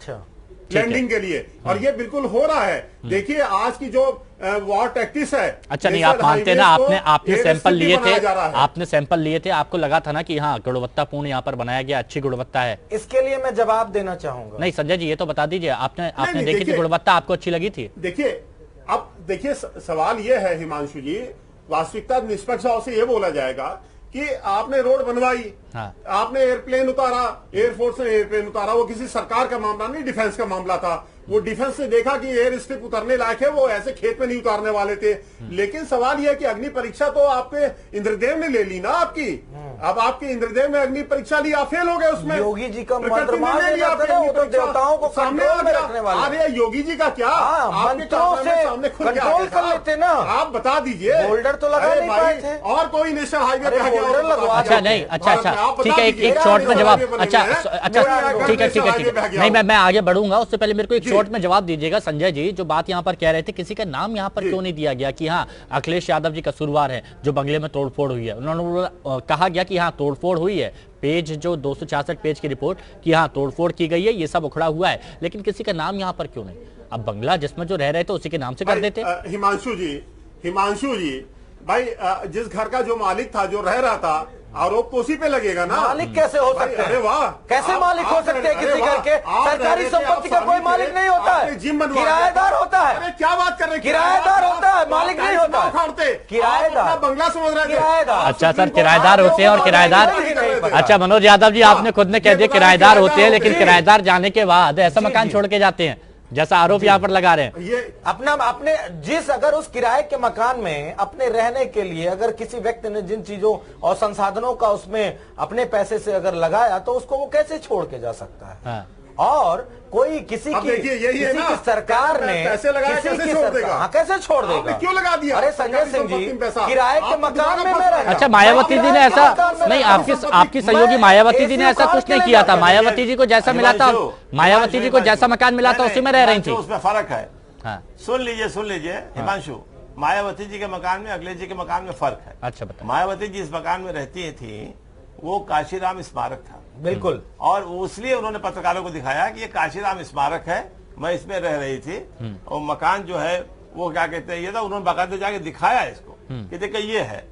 लैंडिंग के लिए, और ये बिल्कुल हो रहा है। देखिए आज की जो वॉर टैक्टिस है, अच्छा नहीं आप मानते ना, आपने आपने सैंपल लिए थे, आपने सैंपल लिए थे, आपको लगा था ना कि हाँ गुणवत्तापूर्ण यहाँ पर बनाया गया, अच्छी गुणवत्ता है। इसके लिए मैं जवाब देना चाहूंगा। नहीं संजय जी ये तो बता दीजिए, आपने आपने देखी थी गुणवत्ता, आपको अच्छी लगी थी? देखिए अब देखिए सवाल ये है हिमांशु जी, वास्तविकता निष्पक्ष भाव से ये बोला जाएगा कि आपने रोड बनवाई, हाँ। आपने एयरप्लेन उतारा, एयरफोर्स ने एयरप्लेन उतारा, वो किसी सरकार का मामला नहीं, डिफेंस का मामला था। वो डिफेंस ने देखा कि एयर स्ट्रिप उतरने लायक है, वो ऐसे खेत में नहीं उतारने वाले थे। लेकिन सवाल यह है कि अग्नि परीक्षा तो आपके इंद्रदेव ने ले ली ना आपकी, अब आपके इंद्रदेव ने अग्नि परीक्षा ली, आप फेल हो गए उसमें। योगी जी का मंत्र मान लिया, तो देवताओं को सामने रखने वाले। अरे योगी जी का क्या, आपके सामने खुल कंट्रोल कर लेते ना, आप बता दीजिए। बोल्डर तो लगा नहीं पाए थे, और कोई नेशनल हाईवे पे गया। अच्छा नहीं, अच्छा अच्छा ठीक है, एक शॉर्ट में जवाब, अच्छा अच्छा ठीक है ठीक है ठीक है, नहीं मैं मैं आगे बढ़ूंगा, उससे पहले मेरे को एक शॉर्ट में जवाब दीजिएगा। संजय जी जो बात यहाँ पर कह रहे थे, किसी का नाम यहाँ पर क्यों नहीं दिया गया कि हाँ अखिलेश यादव जी कसूरवार है जो बंगले में तोड़फोड़ हुई है? उन्होंने कहा गया कि हाँ तोड़फोड़ हुई है, पेज जो दो सौ छियासठ पेज की रिपोर्ट कि हाँ तोड़फोड़ की गई है, ये सब उखड़ा हुआ है, लेकिन किसी का नाम यहाँ पर क्यों नहीं? अब बंगला जिसमें जो रह रहे थे उसी के नाम से कर देते। हिमांशु जी हिमांशु जी भाई जिस घर का जो मालिक था, जो रह रहा था, आरोप तो उसी पे लगेगा ना। मालिक कैसे हो सकते हैं? अरे वाह, कैसे मालिक हो सकते हैं किसी घर के? सरकारी संपत्ति का कोई मालिक नहीं होता है, किराएदार होता है। अरे क्या बात कर रहे हैं, किराएदार होता है, मालिक नहीं होता। किराएदार बंगला समझ रहे थे। अच्छा सर किराएदार होते हैं, और किराएदार, अच्छा मनोज यादव जी आपने खुद ने कह दिया किराएदार होते हैं, लेकिन किराएदार जाने के बाद ऐसा मकान छोड़ के जाते हैं जैसा आरोप यहाँ पर लगा रहे हैं। ये अपना अपने जिस अगर उस किराए के मकान में अपने रहने के लिए अगर किसी व्यक्ति ने जिन चीजों और संसाधनों का उसमें अपने पैसे से अगर लगाया, तो उसको वो कैसे छोड़ के जा सकता है? हाँ। और कोई किसी की किसी की सरकार ने पैसे लगाया, किसी कैसे की छोड़ सरकार हाँ कैसे छोड़ देगा? क्यों लगा दिया? अरे संजय सिंह जी किराए के मकान में मैं रहता। अच्छा मायावती जी ने ऐसा नहीं, आपकी आपकी सहयोगी मायावती जी ने ऐसा कुछ नहीं किया था। मायावती जी को जैसा मिला था, मायावती जी को जैसा मकान मिला था उसी में रह रही थी। उसमें फर्क है, सुन लीजिए सुन लीजिए हिमांशु, मायावती जी के मकान में अखिलेश जी के मकान में फर्क है। अच्छा बताइए। मायावती जी इस मकान में रहती थी, वो काशीराम स्मारक था, बिल्कुल, और इसलिए उन्होंने पत्रकारों को दिखाया कि ये काशीराम स्मारक है, मैं इसमें रह रही थी, और मकान जो है वो क्या कहते हैं ये था, उन्होंने बाकायदा जाके दिखाया इसको कि देखिए ये है,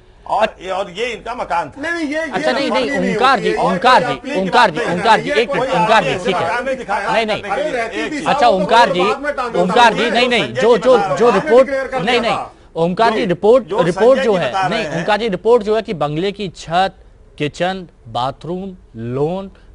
और ये और ये इनका मकान था। नहीं ये अच्छा नहीं नहीं ओंकार जी ओंकार जी ओंकार जी ओंकार जी एक मिनट ओंकार जी ठीक है, नहीं नहीं अच्छा ओंकार जी ओंकार जी नहीं नहीं जो जो जो रिपोर्ट नहीं नहीं ओंकार जी रिपोर्ट रिपोर्ट जो है नहीं ओंकार जी रिपोर्ट जो है कि बंगले की छत, kitchen, bathroom, lawn,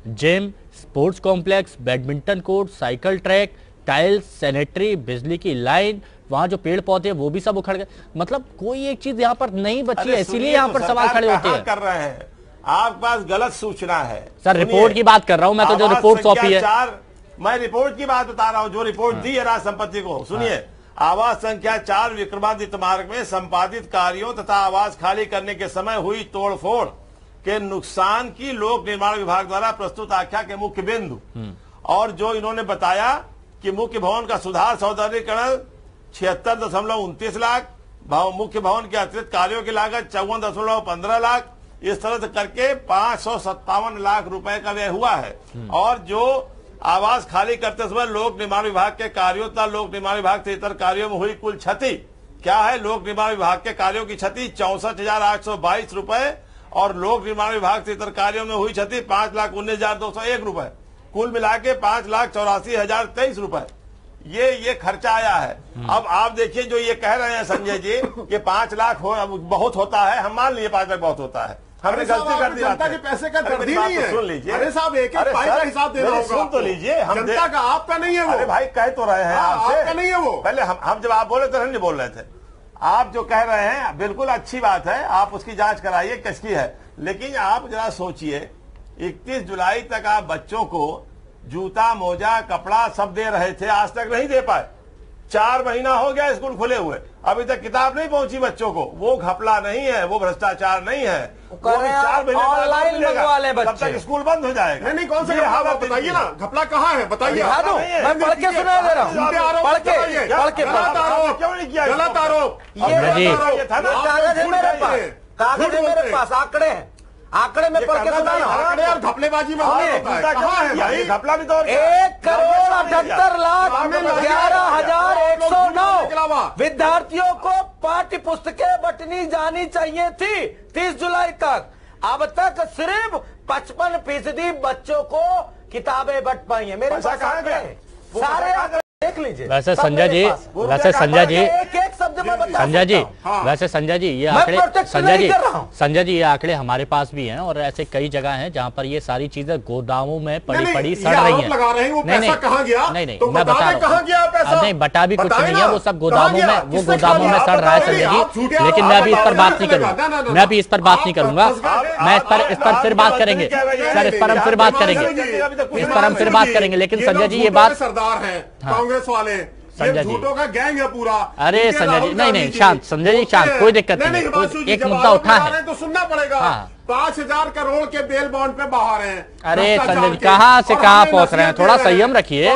gym, sports complex, badminton court, cycle track, tiles, sanitary, बिजली की लाइन, वहां जो पेड़ पौधे वो भी सब उखड़ गए। मतलब कोई एक चीज यहाँ पर नहीं बची है, इसीलिए यहाँ पर सवाल खड़े होते हैं। कर रहे हैं, आपके पास गलत सूचना है सर। रिपोर्ट की बात कर रहा हूं मैं, तो जो रिपोर्ट सौंपी है, मैं रिपोर्ट की बात बता रहा हूं, जो रिपोर्ट दी है राज संपत्ति को। सुनिए, आवास संख्या चार विक्रमादित्य मार्ग में संपादित कार्यों तथा आवास खाली करने के समय हुई तोड़फोड़ के नुकसान की लोक निर्माण विभाग द्वारा प्रस्तुत आख्या के मुख्य बिंदु, और जो इन्होंने बताया कि मुख्य भवन का सुधार सौंदर्यीकरण छिहत्तर दशमलव उनतीस लाख, मुख्य भवन के अतिरिक्त कार्यों की लागत चौवन दशमलव पंद्रह लाख, इस तरह से करके पांच सौ सत्तावन लाख रुपए का व्यय हुआ है। और जो आवास खाली करते समय लोक निर्माण विभाग के कार्यों तथा लोक निर्माण विभाग से इतर कार्यों में हुई कुल क्षति क्या है? लोक निर्माण विभाग के कार्यों की क्षति चौसठ हजार आठ सौ बाईस रुपए और लोक निर्माण विभाग से इतर कार्यों में हुई क्षति पांच लाख उन्नीस हजार दो सौ एक रुपए, कुल मिला के पांच लाख चौरासी हजार तेईस रुपए ये ये खर्चा आया है। अब आप देखिए, जो ये कह रहे हैं संजय जी कि पांच लाख हो बहुत होता है, हम मान लिए पांच लाख बहुत होता है, हमने गलती कर दी। जनता के पैसे का दर्दी नहीं है। सुन लीजिए, अरे साहब, एक एक पाई का हिसाब देना होगा। सुन तो लीजिए, हम जनता का, आपका नहीं है वो। अरे भाई, कह तो रहे हैं आपसे, आपका नहीं है वो। पहले हम हम जब आप बोले तो हम नहीं बोल रहे थे। आप जो कह रहे हैं बिल्कुल अच्छी बात है, आप उसकी जांच कराइए किसकी है, लेकिन आप जरा सोचिए, इकतीस जुलाई तक आप बच्चों को जूता, मोजा, कपड़ा सब दे रहे थे, आज तक नहीं दे पाए। चार महीना हो गया स्कूल खुले हुए, अभी तक किताब नहीं पहुंची बच्चों को। वो घपला नहीं है, वो भ्रष्टाचार नहीं है, वो चार महीने ऑनलाइन मंगवा ले बच्चे, तब तक स्कूल बंद हो जाएगा। नहीं नहीं, कौन सा घपला बताइए ना, घपला कहाँ है बताइए। मैं पढ़ के सुना दे रहा हूँ, पढ़ के पढ़ के गलत आरोप, क्यों नहीं किया? गलत आरोप, ये कागज है मेरे पास, कागज है मेरे पास, आंकड़े हैं, आंकड़े में पढ़ के सुना। आंकड़े और घपलेबाजी में कहाँ है भाई? घपला भी तो एक करोड़ अठहत्तर लाख ग्यारह हजार एक सौ नौ विद्यार्थियों को पाठ्य पुस्तकें बंटनी जानी चाहिए थी तीस जुलाई तक। अब तक सिर्फ पचपन फीसदी बच्चों को किताबें बंट पाई है। मेरे पास आंकड़े सारे आंकड़े देख लीजिए। वैसे संजय जी, वैसे संजय जी, एक एक शब्द में बता संजय जी, वैसे संजय जी ये आंकड़े, संजय जी, संजय जी ये आंकड़े हमारे पास भी हैं, और ऐसे कई जगह हैं जहां पर ये सारी चीजें गोदामों में पड़ी पड़ी सड़ रही हैं। नहीं नहीं कहाँ गया? नहीं नहीं, मैं बता रहा हूँ, नहीं बटा भी कुछ नहीं है, वो सब गोदामों में, वो गोदामों में सड़ रहा है संजय जी। लेकिन मैं अभी इस पर बात नहीं करूंगा, मैं अभी इस पर बात नहीं करूंगा, मैं इस पर इस पर फिर बात करेंगे सर, इस पर हम फिर बात करेंगे, इस पर हम फिर बात करेंगे। लेकिन संजय जी ये बात, सरदार है कांग्रेस वाले, संजय जी, झूठों का गैंग है पूरा। अरे संजय जी, नहीं नहीं, शांत संजय जी, शांत, कोई दिक्कत नहीं, एक मुद्दा उठा है तो सुनना पड़ेगा। पांच हजार करोड़ के बेल बॉन्ड पे बाहर हैं। अरे संजय जी, कहाँ से कहाँ पहुंच रहे हैं, थोड़ा संयम रखिए,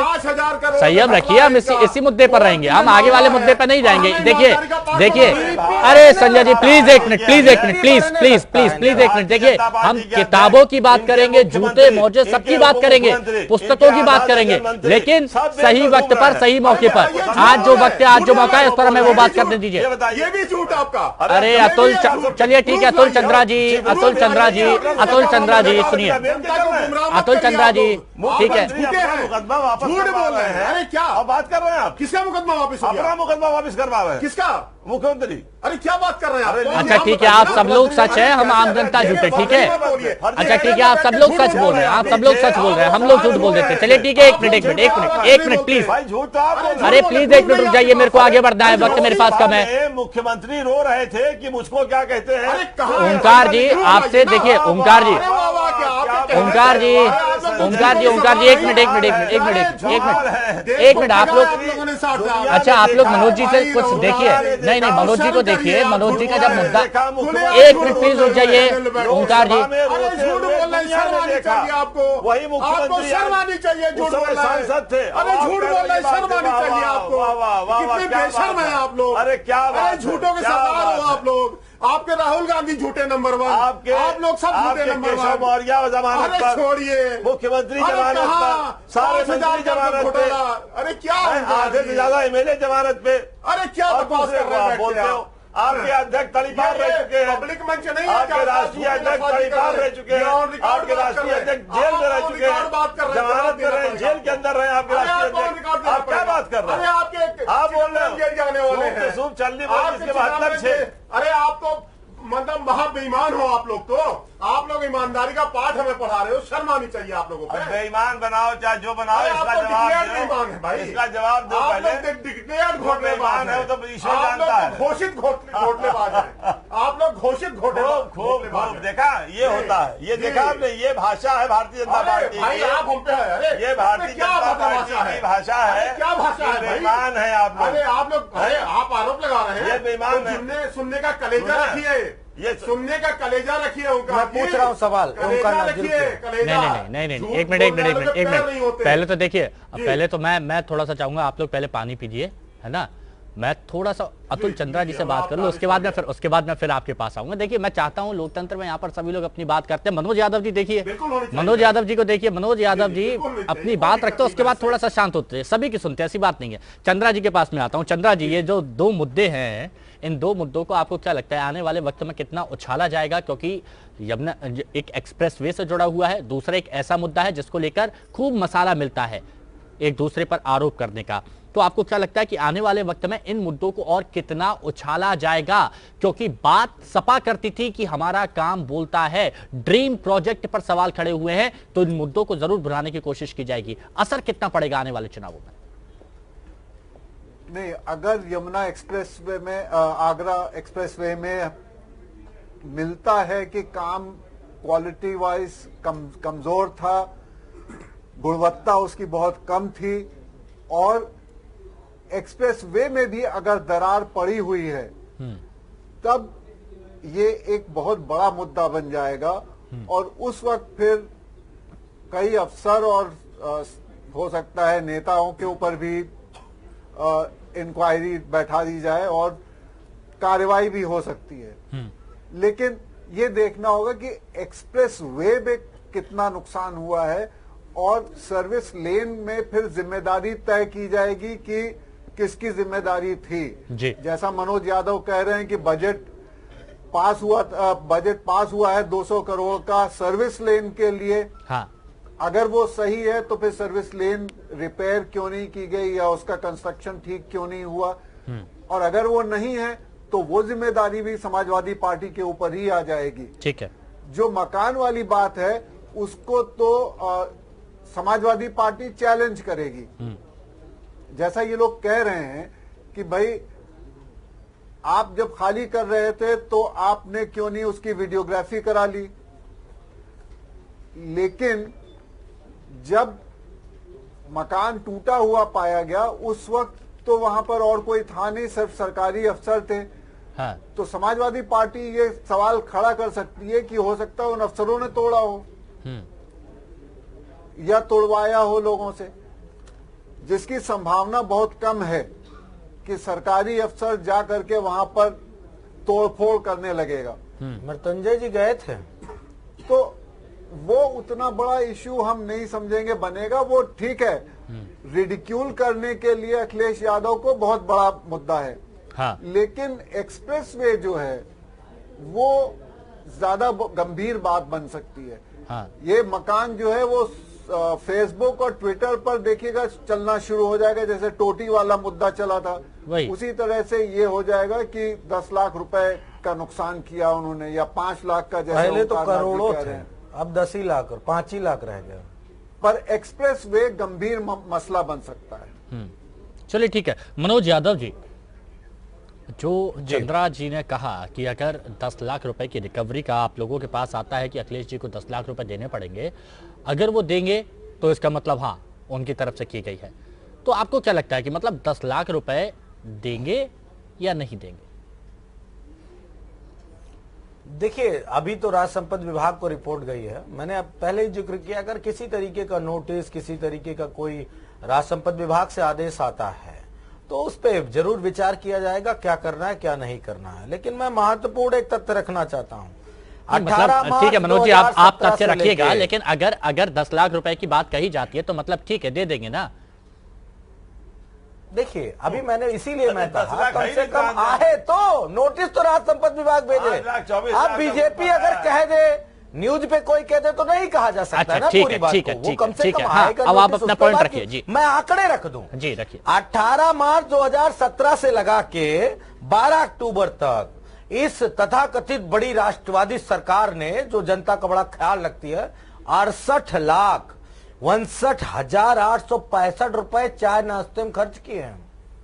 संयम रखिए। हम इसी इसी मुद्दे पर रहेंगे, हम आगे वाले मुद्दे पर नहीं जाएंगे। देखिए देखिए, अरे संजय जी प्लीज एक मिनट, प्लीज एक minute, please please please please एक मिनट। देखिए, हम किताबों की बात करेंगे, जूते मोजे सबकी बात करेंगे, पुस्तकों की बात करेंगे, लेकिन सही वक्त पर, सही मौके पर। आज जो वक्त है, आज जो मौका है, उस पर हमें वो बात करने दीजिए। ये भी झूठ आपका। अरे अतुल, चलिए ठीक है, अतुल चंद्रा जी, अतुल चंद्रा जी, अतुल चंद्रा जी सुनिए, अतुल चंद्रा जी, ठीक है, मुकदमा वापस झूठ बोल रहे हैं। अरे क्या अब बात कर रहे हैं आप? किसका मुकदमा वापस हो गया? अपना मुकदमा वापस करवा रहे हैं। किसका? मुख्यमंत्री। अरे क्या बात कर रहे हैं आप? अच्छा ठीक है, आप सब लोग सच है, हम आम जनता झूठे, ठीक है। अच्छा ठीक है, आप सब लोग सच बोल रहे हैं, आप सब लोग सच बोल रहे हैं, हम लोग झूठ बोल देते हैं। चलिए ठीक है, एक मिनट एक मिनट एक मिनट एक मिनट प्लीज, अरे प्लीज एक मिनट रुक जाइए, मेरे को आगे बढ़ना है, वक्त मेरे पास कम है। मुख्यमंत्री रो रहे थे कि मुझको क्या कहते हैं। ओंकार जी आपसे, देखिए ओंकार जी, ओंकार जी, ओंकार जी, ओंकार जी, एक मिनट एक मिनट एक मिनट एक मिनट एक मिनट एक मिनट आप लोग, अच्छा आप लोग मनोज जी से कुछ देखिए, नहीं नहीं मनोज जी को देखिए, मनोज जी का जब मुद्दा, एक मिनट प्लीज रुक जाइए ओंकार जी। झूठ बोलना शर्म आनी चाहिए आपको, वही मुख्यमंत्री शर्म आनी चाहिए, झूठ बोलना सांसद थे। अरे झूठ बोलना शर्म आनी चाहिए आपको, कितने बेशर्म है आप लोग। अरे क्या झूठों के सरदार हो आप लोग। आपके राहुल गांधी झूठे नंबर वन, आपके आप लोग सब झूठे नंबर वन। मौर्य जमानत पर, छोड़िए मुख्यमंत्री जमानत पर, सारे मंत्री जमानत पे, अरे क्या आधे से ज्यादा एमएलए जमानत पे। अरे क्या बकवास कर रहे हैं बोलते हो? आपके अध्यक्ष तड़ीपार रह चुके हैं, पब्लिक मंच नहीं, आपके राष्ट्रीय अध्यक्ष तड़ीपार रह चुके हैं, आपके राष्ट्रीय अध्यक्ष जेल में रह चुके हैं, जमानत में रहे, जेल के अंदर रहे आपके राष्ट्रीय अध्यक्ष। आप क्या बात कर रहे हैं? आप बोल रहे हैं जाने वाले हैं, सूप चलनी इसके बहत्तर छह। अरे आप तो मतलब महाबेईमान हो आप लोग तो। आप लोग ईमानदारी का पाठ हमें पढ़ा रहे हो, शर्म आनी चाहिए आप लोगों को। बेईमान बनाओ चाहे जो बनाओ, इसका जवाब दो, इसका जवाब दो पहले। डिक्लेयर्ड घोटलेबाज है, तो ईश्वर जानता है। घोषित घोटलेबाज है आप लोग, घोषित घोटलेबाज। खूब खूब देखा, ये होता है, ये देखा आपने, ये भाषा है भारतीय जनता पार्टी की। आप हम पे है, अरे ये भारतीय जनता पार्टी की भाषा है। क्या भाषा है? बेईमान है आप लोग। अरे आप लोग, अरे आप आरोप लगा रहे हैं, ये बेईमान है। सुनने सुनने का कलेजा रखिए, ये सुनने का कलेजा रखिए उनका। मैं पूछ रहा हूँ सवाल, उनका ना रखिए नहीं नहीं नहीं नहीं एक मिनट एक मिनट एक मिनट एक मिनट पहले तो देखिए, पहले तो मैं मैं थोड़ा सा चाहूंगा आप लोग पहले पानी पीजिए, है ना। मैं थोड़ा सा अतुल चंद्रा जी से बात कर लूं, उसके बाद मैं फिर उसके बाद मैं फिर आपके पास आऊंगा। देखिए मैं चाहता हूं लोकतंत्र में यहाँ पर सभी लोग अपनी बात करते हैं। मनोज यादव जी देखिए, मनोज यादव जी को देखिए, मनोज यादव जी अपनी बात रखते हैं, उसके बाद थोड़ा सा शांत होते हैं, सभी की सुनते हैं, ऐसी बात नहीं है। चंद्रा जी के पास में आता हूँ। चंद्रा जी, ये जो दो मुद्दे हैं, इन दो मुद्दों को आपको क्या लगता है आने वाले वक्त में कितना उछाला जाएगा? क्योंकि यमुना एक एक्सप्रेसवे से जुड़ा हुआ है, दूसरा एक ऐसा मुद्दा है जिसको लेकर खूब मसाला मिलता है एक दूसरे पर आरोप करने का। तो आपको क्या लगता है कि आने वाले वक्त में इन मुद्दों को और कितना उछाला जाएगा? क्योंकि बात सपा करती थी कि हमारा काम बोलता है, ड्रीम प्रोजेक्ट पर सवाल खड़े हुए हैं, तो इन मुद्दों को जरूर भुनाने की कोशिश की जाएगी। असर कितना पड़ेगा आने वाले चुनावों में? नहीं, अगर यमुना एक्सप्रेसवे में, आगरा एक्सप्रेसवे में मिलता है कि काम क्वालिटी वाइज कम कमजोर था, गुणवत्ता उसकी बहुत कम थी, और एक्सप्रेसवे में भी अगर दरार पड़ी हुई है, तब ये एक बहुत बड़ा मुद्दा बन जाएगा। और उस वक्त फिर कई अफसर और आ, हो सकता है नेताओं के ऊपर भी इंक्वायरी बैठा दी जाए और कार्रवाई भी हो सकती है। लेकिन ये देखना होगा कि एक्सप्रेसवे में कितना नुकसान हुआ है, और सर्विस लेन में फिर जिम्मेदारी तय की जाएगी कि किसकी जिम्मेदारी थी। जी। जैसा मनोज यादव कह रहे हैं कि बजट पास हुआ, बजट पास हुआ है दो सौ करोड़ का सर्विस लेन के लिए। हाँ। अगर वो सही है तो फिर सर्विस लेन रिपेयर क्यों नहीं की गई, या उसका कंस्ट्रक्शन ठीक क्यों नहीं हुआ? और अगर वो नहीं है तो वो जिम्मेदारी भी समाजवादी पार्टी के ऊपर ही आ जाएगी। ठीक है। जो मकान वाली बात है उसको तो आ, समाजवादी पार्टी चैलेंज करेगी। जैसा ये लोग कह रहे हैं कि भाई आप जब खाली कर रहे थे तो आपने क्यों नहीं उसकी वीडियोग्राफी करा ली, लेकिन जब मकान टूटा हुआ पाया गया उस वक्त तो वहां पर और कोई था नहीं, सिर्फ सरकारी अफसर थे। हाँ। तो समाजवादी पार्टी ये सवाल खड़ा कर सकती है कि हो सकता है उन अफसरों ने तोड़ा हो या तोड़वाया हो लोगों से, जिसकी संभावना बहुत कम है कि सरकारी अफसर जा करके वहां पर तोड़फोड़ करने लगेगा। मृत्युंजय जी गए थे, तो वो उतना बड़ा इश्यू हम नहीं समझेंगे बनेगा। वो ठीक है, रिडिक्यूल करने के लिए अखिलेश यादव को बहुत बड़ा मुद्दा है। हाँ। लेकिन एक्सप्रेसवे जो है वो ज्यादा गंभीर बात बन सकती है। हाँ। ये मकान जो है वो फेसबुक और ट्विटर पर देखिएगा चलना शुरू हो जाएगा, जैसे टोटी वाला मुद्दा चला था, उसी तरह से ये हो जाएगा कि दस लाख रुपए का नुकसान किया उन्होंने, या पांच लाख का, जैसे पहले तो करोड़ों थे, अब दस ही लाख और पांच ही लाख रह गया। पर एक्सप्रेसवे गंभीर मसला बन सकता है। चलिए ठीक है। मनोज यादव जी, जो चंद्रा जी ने कहा कि अगर दस लाख रुपए की रिकवरी का आप लोगों के पास आता है कि अखिलेश जी को दस लाख रुपए देने पड़ेंगे, अगर वो देंगे तो इसका मतलब हाँ उनकी तरफ से की गई है। तो आपको क्या लगता है कि मतलब दस लाख रुपए देंगे या नहीं देंगे? देखिए, अभी तो राज संपत्ति विभाग को रिपोर्ट गई है, मैंने अब पहले ही जिक्र किया, अगर किसी तरीके का नोटिस, किसी तरीके का कोई राज संपत्ति विभाग से आदेश आता है तो उस पर जरूर विचार किया जाएगा क्या करना है क्या नहीं करना है। लेकिन मैं महत्वपूर्ण एक तथ्य रखना चाहता हूं, मतलब ठीक है मनोज जी, आप आप तथ्य रखिएगा, लेकिन अगर अगर दस लाख रुपए की बात कही जाती है तो मतलब ठीक है दे देंगे ना। देखिए, अभी मैंने इसीलिए मैं कहा कम से कम आए तो नोटिस तो राज संपत्ति विभाग भेजे। अब बीजेपी अगर कह दे, न्यूज पे कोई कहते तो नहीं कहा जा सकता है ना पूरी बात को, वो कम से कम आएगा। अब आप अपना पॉइंट रखिए जी। मैं आंकड़े रख दूं जी, रखिए। अठारह मार्च दो हज़ार सत्रह से लगा के बारह अक्टूबर तक इस तथाकथित बड़ी राष्ट्रवादी सरकार ने, जो जनता का बड़ा ख्याल रखती है, अड़सठ लाख उनसठ हजार आठ सौ पैंसठ रुपए चाय नाश्ते में खर्च किए हैं।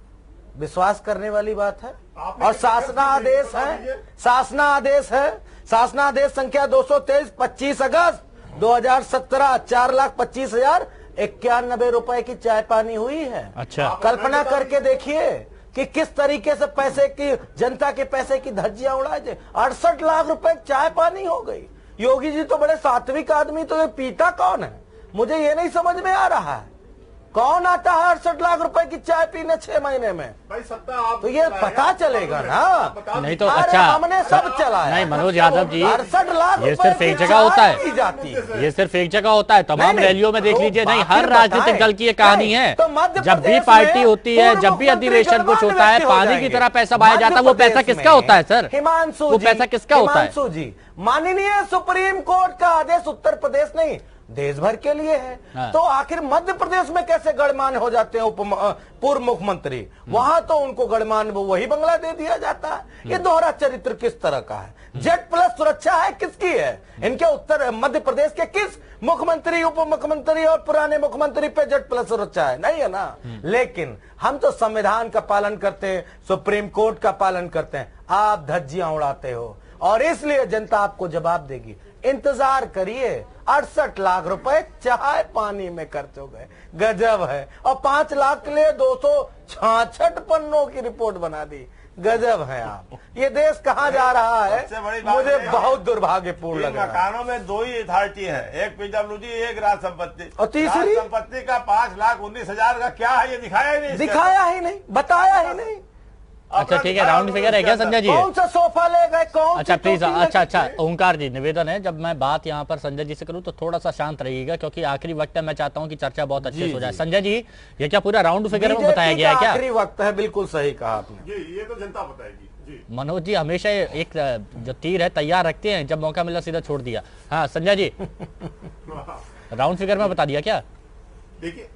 विश्वास करने वाली बात है। और शासनादेश है, शासनादेश है, शासनादेश संख्या दो सौ तेईस पच्चीस अगस्त दो हजार सत्रह चार लाख पच्चीस हजार इक्यानबे रुपए की चाय पानी हुई है। अच्छा, कल्पना करके देखिए कि किस तरीके से पैसे की, जनता के पैसे की धज्जियां उड़ाए थे। अड़सठ लाख रुपए चाय पानी हो गई। योगी जी तो बड़े सात्विक आदमी, तो ये पीता कौन है? मुझे ये नहीं समझ में आ रहा है, कौन आता है अड़सठ लाख रुपए की चाय पीने छह महीने में? भाई सत्ता आप तो ये पता चलेगा ना। नहीं तो अच्छा, हमने सब चलाया। नहीं मनोज यादव जी, अड़सठ लाख ये सिर्फ एक जगह होता है, जाती है। ये सिर्फ एक जगह होता है, तमाम रैलियों में देख लीजिए। नहीं, हर फिर राजनीतिक बताएं। दल की ये कहानी नहीं, है। तो मध्य जब भी प्रदेश पार्टी में होती है, पूर्व जब भी मुख्यमंत्री अधिवेशन कुछ गणमान्य होता है, व्यक्ति हो पानी की जाएंगे। तरह पैसा बहाया जाता है। वो मध्य पैसा प्रदेश किसका में होता है सर? हिमांशु वो जी, पैसा किसका होता है? हिमांशु जी, माननीय सुप्रीम कोर्ट का आदेश उत्तर प्रदेश नहीं देश भर के लिए है। हाँ। तो आखिर मध्य प्रदेश में कैसे गणमान्य हो जाते हैं उप पूर्व मुख्यमंत्री? वहां तो उनको गणमान्य वही बंगला दे दिया जाता है। ये दोहरा चरित्र किस तरह का है? जेड प्लस सुरक्षा है किसकी है? इनके उत्तर मध्य प्रदेश के किस मुख्यमंत्री, उप मुख्यमंत्री और पुराने मुख्यमंत्री पे जेड प्लस सुरक्षा है? नहीं है ना। लेकिन हम तो संविधान का पालन करते हैं, सुप्रीम कोर्ट का पालन करते हैं। आप धज्जियां उड़ाते हो और इसलिए जनता आपको जवाब देगी। इंतजार करिए। अड़सठ लाख रुपए चाय पानी में खर्च हो गए, गजब है। और पांच लाख के लिए दो सौ छाछठ पन्नों की रिपोर्ट बना दी, गजब है आप। ये देश कहाँ जा रहा है? मुझे बहुत दुर्भाग्यपूर्ण लग रहा है। मकानों में दो ही अथॉरिटी है, एक पीडब्ल्यूडी, एक राज संपत्ति। और तीसरी संपत्ति का पांच लाख उन्नीस हजार का क्या है? ये दिखाया ही नहीं, दिखाया ही नहीं, बताया ही नहीं। अच्छा ठीक है, राउंड फिगर है क्या संजय जी? कौन सा सोफा ले गए? कौन? अच्छा प्लीज, अच्छा अच्छा ओंकार जी, निवेदन है, जब मैं बात यहाँ पर संजय जी से करूँ तो थोड़ा सा शांत रहिएगा, क्योंकि आखिरी वक्त है। मैं चाहता हूँ कि चर्चा बहुत अच्छे से हो जाए। संजय जी, ये क्या पूरा राउंड फिगर में बताया गया है क्या? आखिरी वक्त है, बिल्कुल सही कहा आपने। ये ये तो जनता बताएगी जी। मनोज जी हमेशा एक जो तीर है तैयार रखते हैं, जब मौका मिला सीधा छोड़ दिया। हाँ संजय जी, राउंड फिगर में बता दिया क्या? देखिए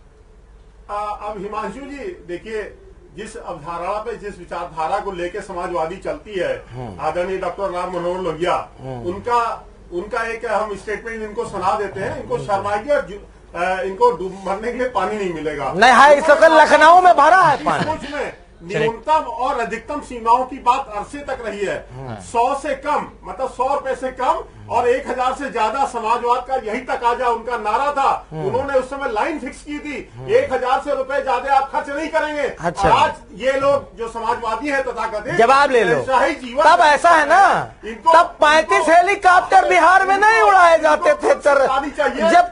अब हिमांशु जी, देखिए जिस अवधारणा पे, जिस विचारधारा को लेके समाजवादी चलती है, आदरणीय डॉक्टर राम मनोहर लोहिया, उनका उनका एक हम स्टेटमेंट इनको सुना देते हैं। इनको शर्माएगी और इनको डूब मरने के लिए पानी नहीं मिलेगा। नहीं है, इस वक्त लखनऊ में भरा है पानी। कुछ में न्यूनतम और अधिकतम सीमाओं की बात अरसे तक रही है। सौ से कम, मतलब सौ रुपए से कम और एक हजार से ज्यादा समाजवाद का यही तकाजा उनका नारा था। उन्होंने उस समय लाइन फिक्स की थी, एक हजार से रुपए ज्यादा आप खर्च नहीं करेंगे। अच्छा। आज ये लोग जो समाजवादी है तथाकथित, जवाब ले लो। शाही जीवन तब ऐसा है ना, तब पैंतीस हेलीकॉप्टर बिहार में नहीं उड़ाए जाते थे सर, जब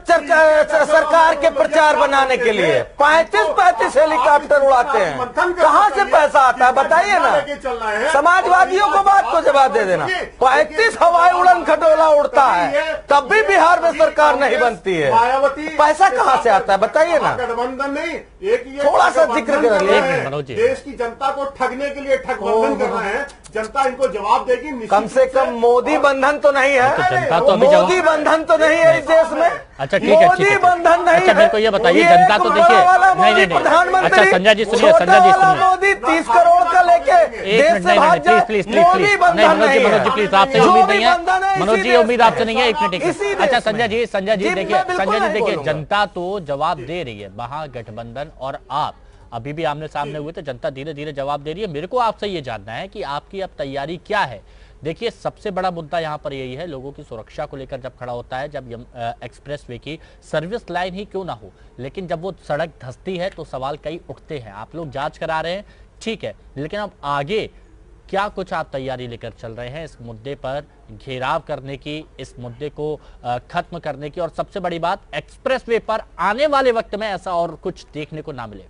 सरकार के प्रचार बनाने के लिए पैंतीस पैंतीस हेलीकॉप्टर उड़ाते हैं। कहाँ से पैसा आता है बताइए ना। समाजवादियों को बात को जवाब दे देना। पैंतीस हवाई उड़न खटोला उड़ता है, तब भी बिहार में सरकार नहीं बनती है। पैसा कहाँ से आता है बताइए ना। गठबंधन नहीं, एक ये थोड़ा सा जिक्र कर लिए। देश की जनता को ठगने के लिए ठगबंधन कर रहे हैं। जनता इनको जवाब देगी। कम से कम मोदी बंधन तो नहीं है, तो जनता तो अभी जवाब- मोदी बंधन तो नहीं है इस देश में। अच्छा ठीक है, ठीक मोदी है। बंधन नहीं अच्छा है। मेरे को ये बताइए, ये जनता एक तो बड़ा देखिए, वाला नहीं नहीं मोदी प्रधानमंत्री, अच्छा संजय जी सुनिए, छोटा संजय जी वाला सुनिए, मोदी तीस करोड़ का लेके एक देश मिनट, से नहीं भाग नहीं जाए। Please please please Modi please बंधन नहीं मनोज जी, नहीं मनोज जी है। प्लीज, आपसे जो उम्मीद भी नहीं है बंधन है, मनोज इसी जी, देश उम्मीद में। आपसे नहीं है। एक मिनट, एक इसी मिनट। देश अच्छा में। संजय जी, संजय जी जी, देखिए, मैं बिल्कुल संजय जी नहीं देखिए, बोलूंगा। जनता तो जवाब दे रही है, महागठबंधन और आप अभी भी आमने सामने हुए, तो जनता धीरे धीरे जवाब दे रही है। मेरे को आपसे ये जानना है कि आपकी अब तैयारी क्या है। देखिए सबसे बड़ा मुद्दा यहाँ पर यही है, लोगों की सुरक्षा को लेकर जब खड़ा होता है, जब एक्सप्रेसवे की सर्विस लाइन ही क्यों ना हो, लेकिन जब वो सड़क धंसती है तो सवाल कई उठते हैं। आप लोग जांच करा रहे हैं, ठीक है, लेकिन अब आगे क्या कुछ आप तैयारी लेकर चल रहे हैं इस मुद्दे पर घेराव करने की, इस मुद्दे को खत्म करने की, और सबसे बड़ी बात एक्सप्रेसवे पर आने वाले वक्त में ऐसा और कुछ देखने को ना मिले।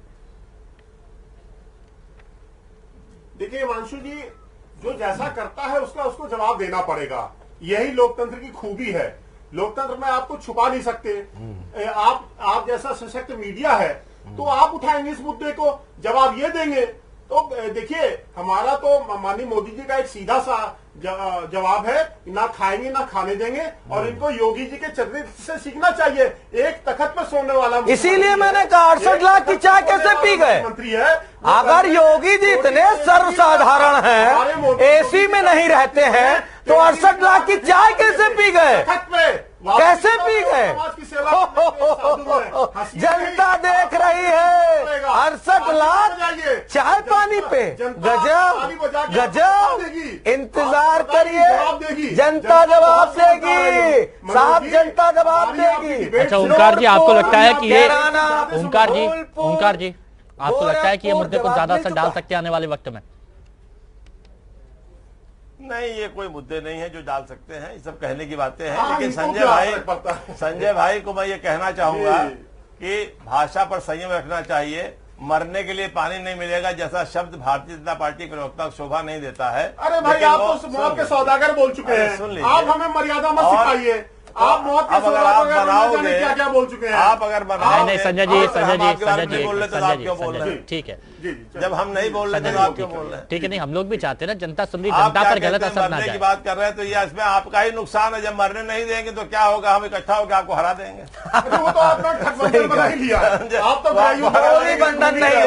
देखिए हिमांशु जी, जो जैसा करता है उसका उसको जवाब देना पड़ेगा। यही लोकतंत्र की खूबी है। लोकतंत्र में आप कुछ छुपा नहीं सकते। आप आप जैसा सशक्त मीडिया है तो आप उठाएंगे इस मुद्दे को, जवाब ये देंगे। तो देखिए, हमारा तो माननीय मोदी जी का एक सीधा सा जवाब है, ना खाएंगे ना खाने देंगे, और इनको योगी जी के चरित्र से सीखना चाहिए। एक तखत पर सोने वाला, इसीलिए मैंने कहा अड़सठ लाख की चाय कैसे पी गए मंत्री है। अगर योगी जी इतने सर्वसाधारण हैं, एसी में नहीं रहते हैं, तो अड़सठ लाख की चाय कैसे पी गए? कैसे पी गए? जनता देख रही है, अड़सठ लाख चाय पानी पे। गजब गजब, इंतजार करिए, जनता जवाब देगी साहब, जनता जवाब देगी। अच्छा ओंकार जी, आपको लगता है कि ये ओंकार जी ओंकार जी आपको लगता है कि ये मुद्दे को ज्यादा असर डाल सकते हैं आने वाले वक्त में? नहीं, ये कोई मुद्दे नहीं है जो डाल सकते हैं, ये सब कहने की बातें हैं। लेकिन संजय भाई संजय भाई को मैं ये कहना चाहूंगा कि भाषा पर संयम रखना चाहिए। मरने के लिए पानी नहीं मिलेगा जैसा शब्द भारतीय जनता पार्टी के प्रवक्ता को शोभा नहीं देता है। अरे भाई, आप तो मौत के सौदागर बोल चुके हैं, आप हमें मर्यादा मत सिखाइए। आप मौत के सौदागर बनाओगे, क्या क्या बोल चुके हैं आप? अगर बनाओगे नहीं संजय जी, संजय जी, संजय जी, बोल रहे तो आप क्यों बोल रहे हैं? ठीक है, जब हम नहीं बोल रहे तो आप क्यों बोल रहे हैं? ठीक है, नहीं हम लोग भी चाहते हैं ना जनता सुन रही, जनता पर गलत असर ना जाए। की बात कर रहे हैं तो ये इसमें आपका ही नुकसान है। जब मरने नहीं देंगे तो क्या होगा? हम इकट्ठा होकर आपको हरा देंगे। वो तो आपने गठबंधन बना ही लिया, आप तो बंधन नहीं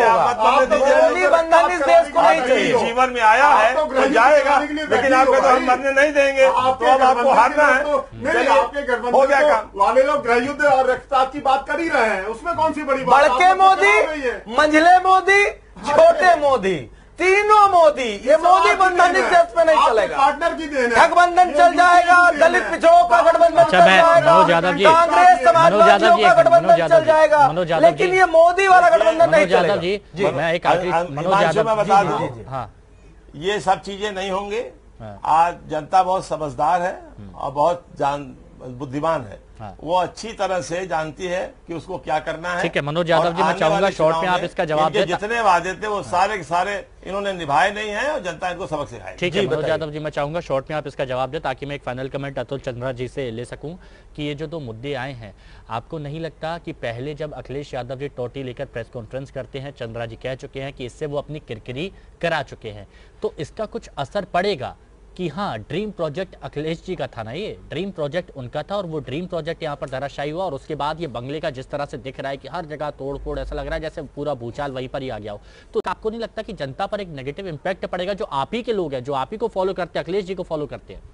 होगा, बंधन इस देश को नहीं चाहिए। जीवन में आया है तो जाएगा, लेकिन आपको तो हम मरने नहीं देंगे, तो अब आपको हारना है। आपके गठबंधन वाले लोग गृह युद्ध और रक्तपात की बात कर ही रहे हैं, उसमें कौन सी बड़ी बात? बड़के मोदी, मंझले मोदी, छोटे मोदी, तीनों मोदी, ये मोदी बंधन इस देश में नहीं चलेगा। पार्टनर की देन है, गठबंधन चल जाएगा, दलित पिछड़ों का गठबंधन चल जाएगा, कांग्रेस समाजवादियों का गठबंधन चल जाएगा, लेकिन ये मोदी वाला गठबंधन नहीं चलेगा। जी मैं एक मनोज यादव बता दूं, हाँ ये सब चीजें नहीं होंगे। आज जनता बहुत समझदार है और बहुत जान बुद्धिमान है, हाँ। वो अच्छी तरह से जानती है कि उसको क्या करना है। ठीक है मनोज यादव जी, मैं चाहूंगा शॉर्ट में आप इसका जवाब दें। जितने वादे थे वो सारे के सारे इन्होंने निभाए नहीं है और जनता इनको सबक सिखाएगी। ठीक है मनोज यादव जी, मैं चाहूंगा शॉर्ट में आप इसका जवाब दें ताकि मैं एक फाइनल कमेंट अतुल चंद्रा जी से ले सकूं कि ये जो दो मुद्दे आए हैं, आपको नहीं लगता कि पहले जब अखिलेश यादव जी टोटी लेकर प्रेस कॉन्फ्रेंस करते हैं, चंद्रा जी कह चुके हैं कि इससे वो अपनी किरकिरी करा चुके हैं, तो इसका कुछ असर पड़ेगा कि हाँ ड्रीम प्रोजेक्ट अखिलेश जी का था ना, ये ड्रीम प्रोजेक्ट उनका था और वो ड्रीम प्रोजेक्ट यहाँ पर धराशायी हुआ और उसके बाद ये बंगले का जिस तरह से दिख रहा है कि हर जगह तोड़ फोड़, ऐसा लग रहा है जैसे पूरा भूचाल वहीं पर ही आ गया हो, तो आपको नहीं लगता कि जनता पर एक नेगेटिव इंपैक्ट पड़ेगा जो आप ही के लोग हैं, जो आप ही को फॉलो करते हैं, अखिलेश जी को फॉलो करते हैं?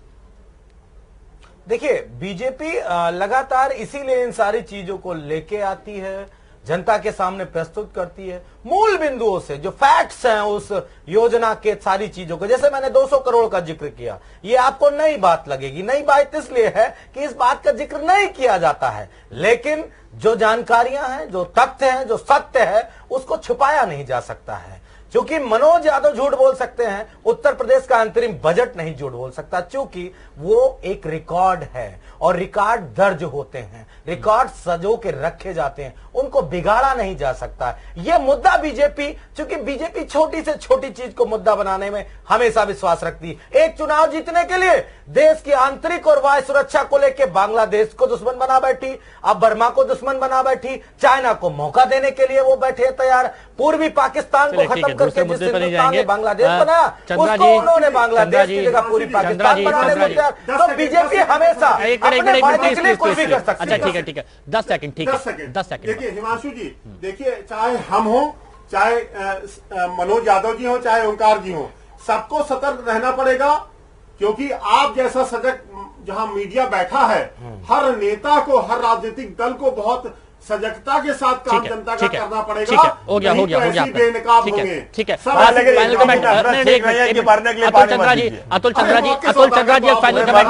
देखिए बीजेपी लगातार इसीलिए इन सारी चीजों को लेके आती है, जनता के सामने प्रस्तुत करती है मूल बिंदुओं से, जो फैक्ट्स हैं उस योजना के सारी चीजों को। जैसे मैंने दो सौ करोड़ का जिक्र किया, ये आपको नई बात लगेगी, नई बात इसलिए है कि इस बात का जिक्र नहीं किया जाता है, लेकिन जो जानकारियां हैं, जो तथ्य हैं, जो सत्य है, उसको छुपाया नहीं जा सकता है। क्योंकि मनोज यादव झूठ बोल सकते हैं, उत्तर प्रदेश का अंतरिम बजट नहीं झूठ बोल सकता, क्योंकि वो एक रिकॉर्ड है और रिकॉर्ड दर्ज होते हैं, रिकॉर्ड सजो के रखे जाते हैं, उनको बिगाड़ा नहीं जा सकता। यह मुद्दा बीजेपी, क्योंकि बीजेपी छोटी से छोटी चीज को मुद्दा बनाने में हमेशा विश्वास रखती है। एक चुनाव जीतने के लिए देश की आंतरिक और वायु सुरक्षा को लेकर बांग्लादेश को दुश्मन बना बैठी, अब बर्मा को दुश्मन बना बैठी, चाइना को मौका देने के लिए वो बैठे तैयार, पूर्वी पाकिस्तान को खत्म करके जिस हिंदुस्तान ने बांग्लादेश बनाया उसको उन्होंने बांग्लादेश की जगह पूरी पाकिस्तान बनाने में तैयार। तो बीजेपी हमेशा अपने फायदे के लिए कुछ भी कर सकती है। अच्छा ठीक है, ठीक है, दस सेकंड, ठीक है दस सेकंड। देखिए हिमांशु जी, देखिए चाहे हम हो, चाहे मनोज यादव जी हो, चाहे ओंकार जी हो, सबको सतर्क रहना पड़ेगा, क्योंकि आप जैसा सजग जहां मीडिया बैठा है, हर नेता को, हर राजनीतिक दल को बहुत सजगता के साथ काम जनता का करना पड़ेगा। ठीक है, हो गया हो गया हो गया बेनकाब ठीक है, ठीक है। Final comment Atul Chandra ji, Atul Chandra ji, Atul Chandra ji final comment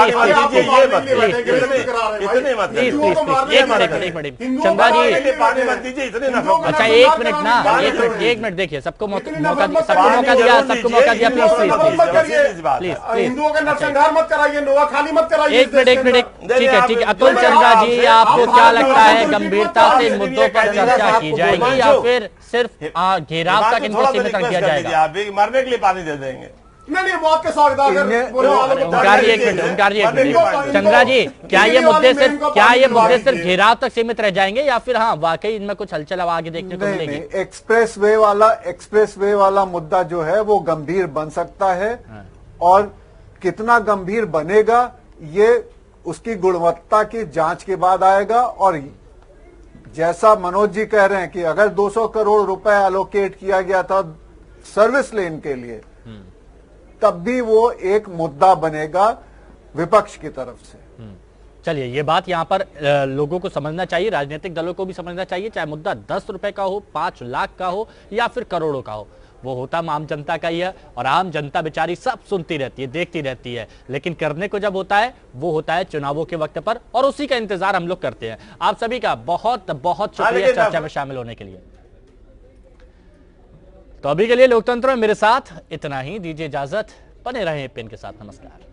Chandra ji. अच्छा एक मिनट ना, एक मिनट एक मिनट देखिए, सबको मौका सबको मौका दिया, सबको मौका दिया, प्लीज प्लीज प्लीज हिंदुओं का नरसंहार मत कराइए, नोआ खाली मत कराइए। एक मिनट एक मिनट ठीक है, ठीक है। अतुल चंद्रा जी, आपको क्या लगता है गंभीरता से मुद्दों पर चर्चा की जाएगी या फिर सिर्फ घेराव तक इनको सीमित कर दिया जाएगा? मरने के लिए पानी दे देंगे। नहीं नहीं मौत के साथ ओंकार जी एक मिनट ओंकार जी एक मिनट चंद्रा जी, क्या ये मुद्दे सिर्फ क्या ये मुद्दे सिर्फ घेराव तक सीमित रह जाएंगे या फिर हाँ वाकई इनमें कुछ हलचल अब आगे देखने को मिलेगी? एक्सप्रेस वे वाला एक्सप्रेस वे वाला मुद्दा जो है वो गंभीर बन सकता है, और कितना गंभीर बनेगा ये उसकी गुणवत्ता की जांच के बाद आएगा। और जैसा मनोज जी कह रहे हैं कि अगर दो सौ करोड़ रुपए एलोकेट किया गया था सर्विस लेन के लिए, तब भी वो एक मुद्दा बनेगा विपक्ष की तरफ से। चलिए, ये बात यहाँ पर लोगों को समझना चाहिए, राजनीतिक दलों को भी समझना चाहिए, चाहे मुद्दा दस रुपए का हो, पांच लाख का हो या फिर करोड़ों का हो, वो होता आम जनता का ही है। और आम जनता बेचारी सब सुनती रहती है, देखती रहती है, लेकिन करने को जब होता है वो होता है चुनावों के वक्त पर, और उसी का इंतजार हम लोग करते हैं। आप सभी का बहुत बहुत शुक्रिया चर्चा में शामिल होने के लिए। तो अभी के लिए लोकतंत्र में मेरे साथ इतना ही, दीजिए इजाजत, बने रहें पेन के साथ, नमस्कार।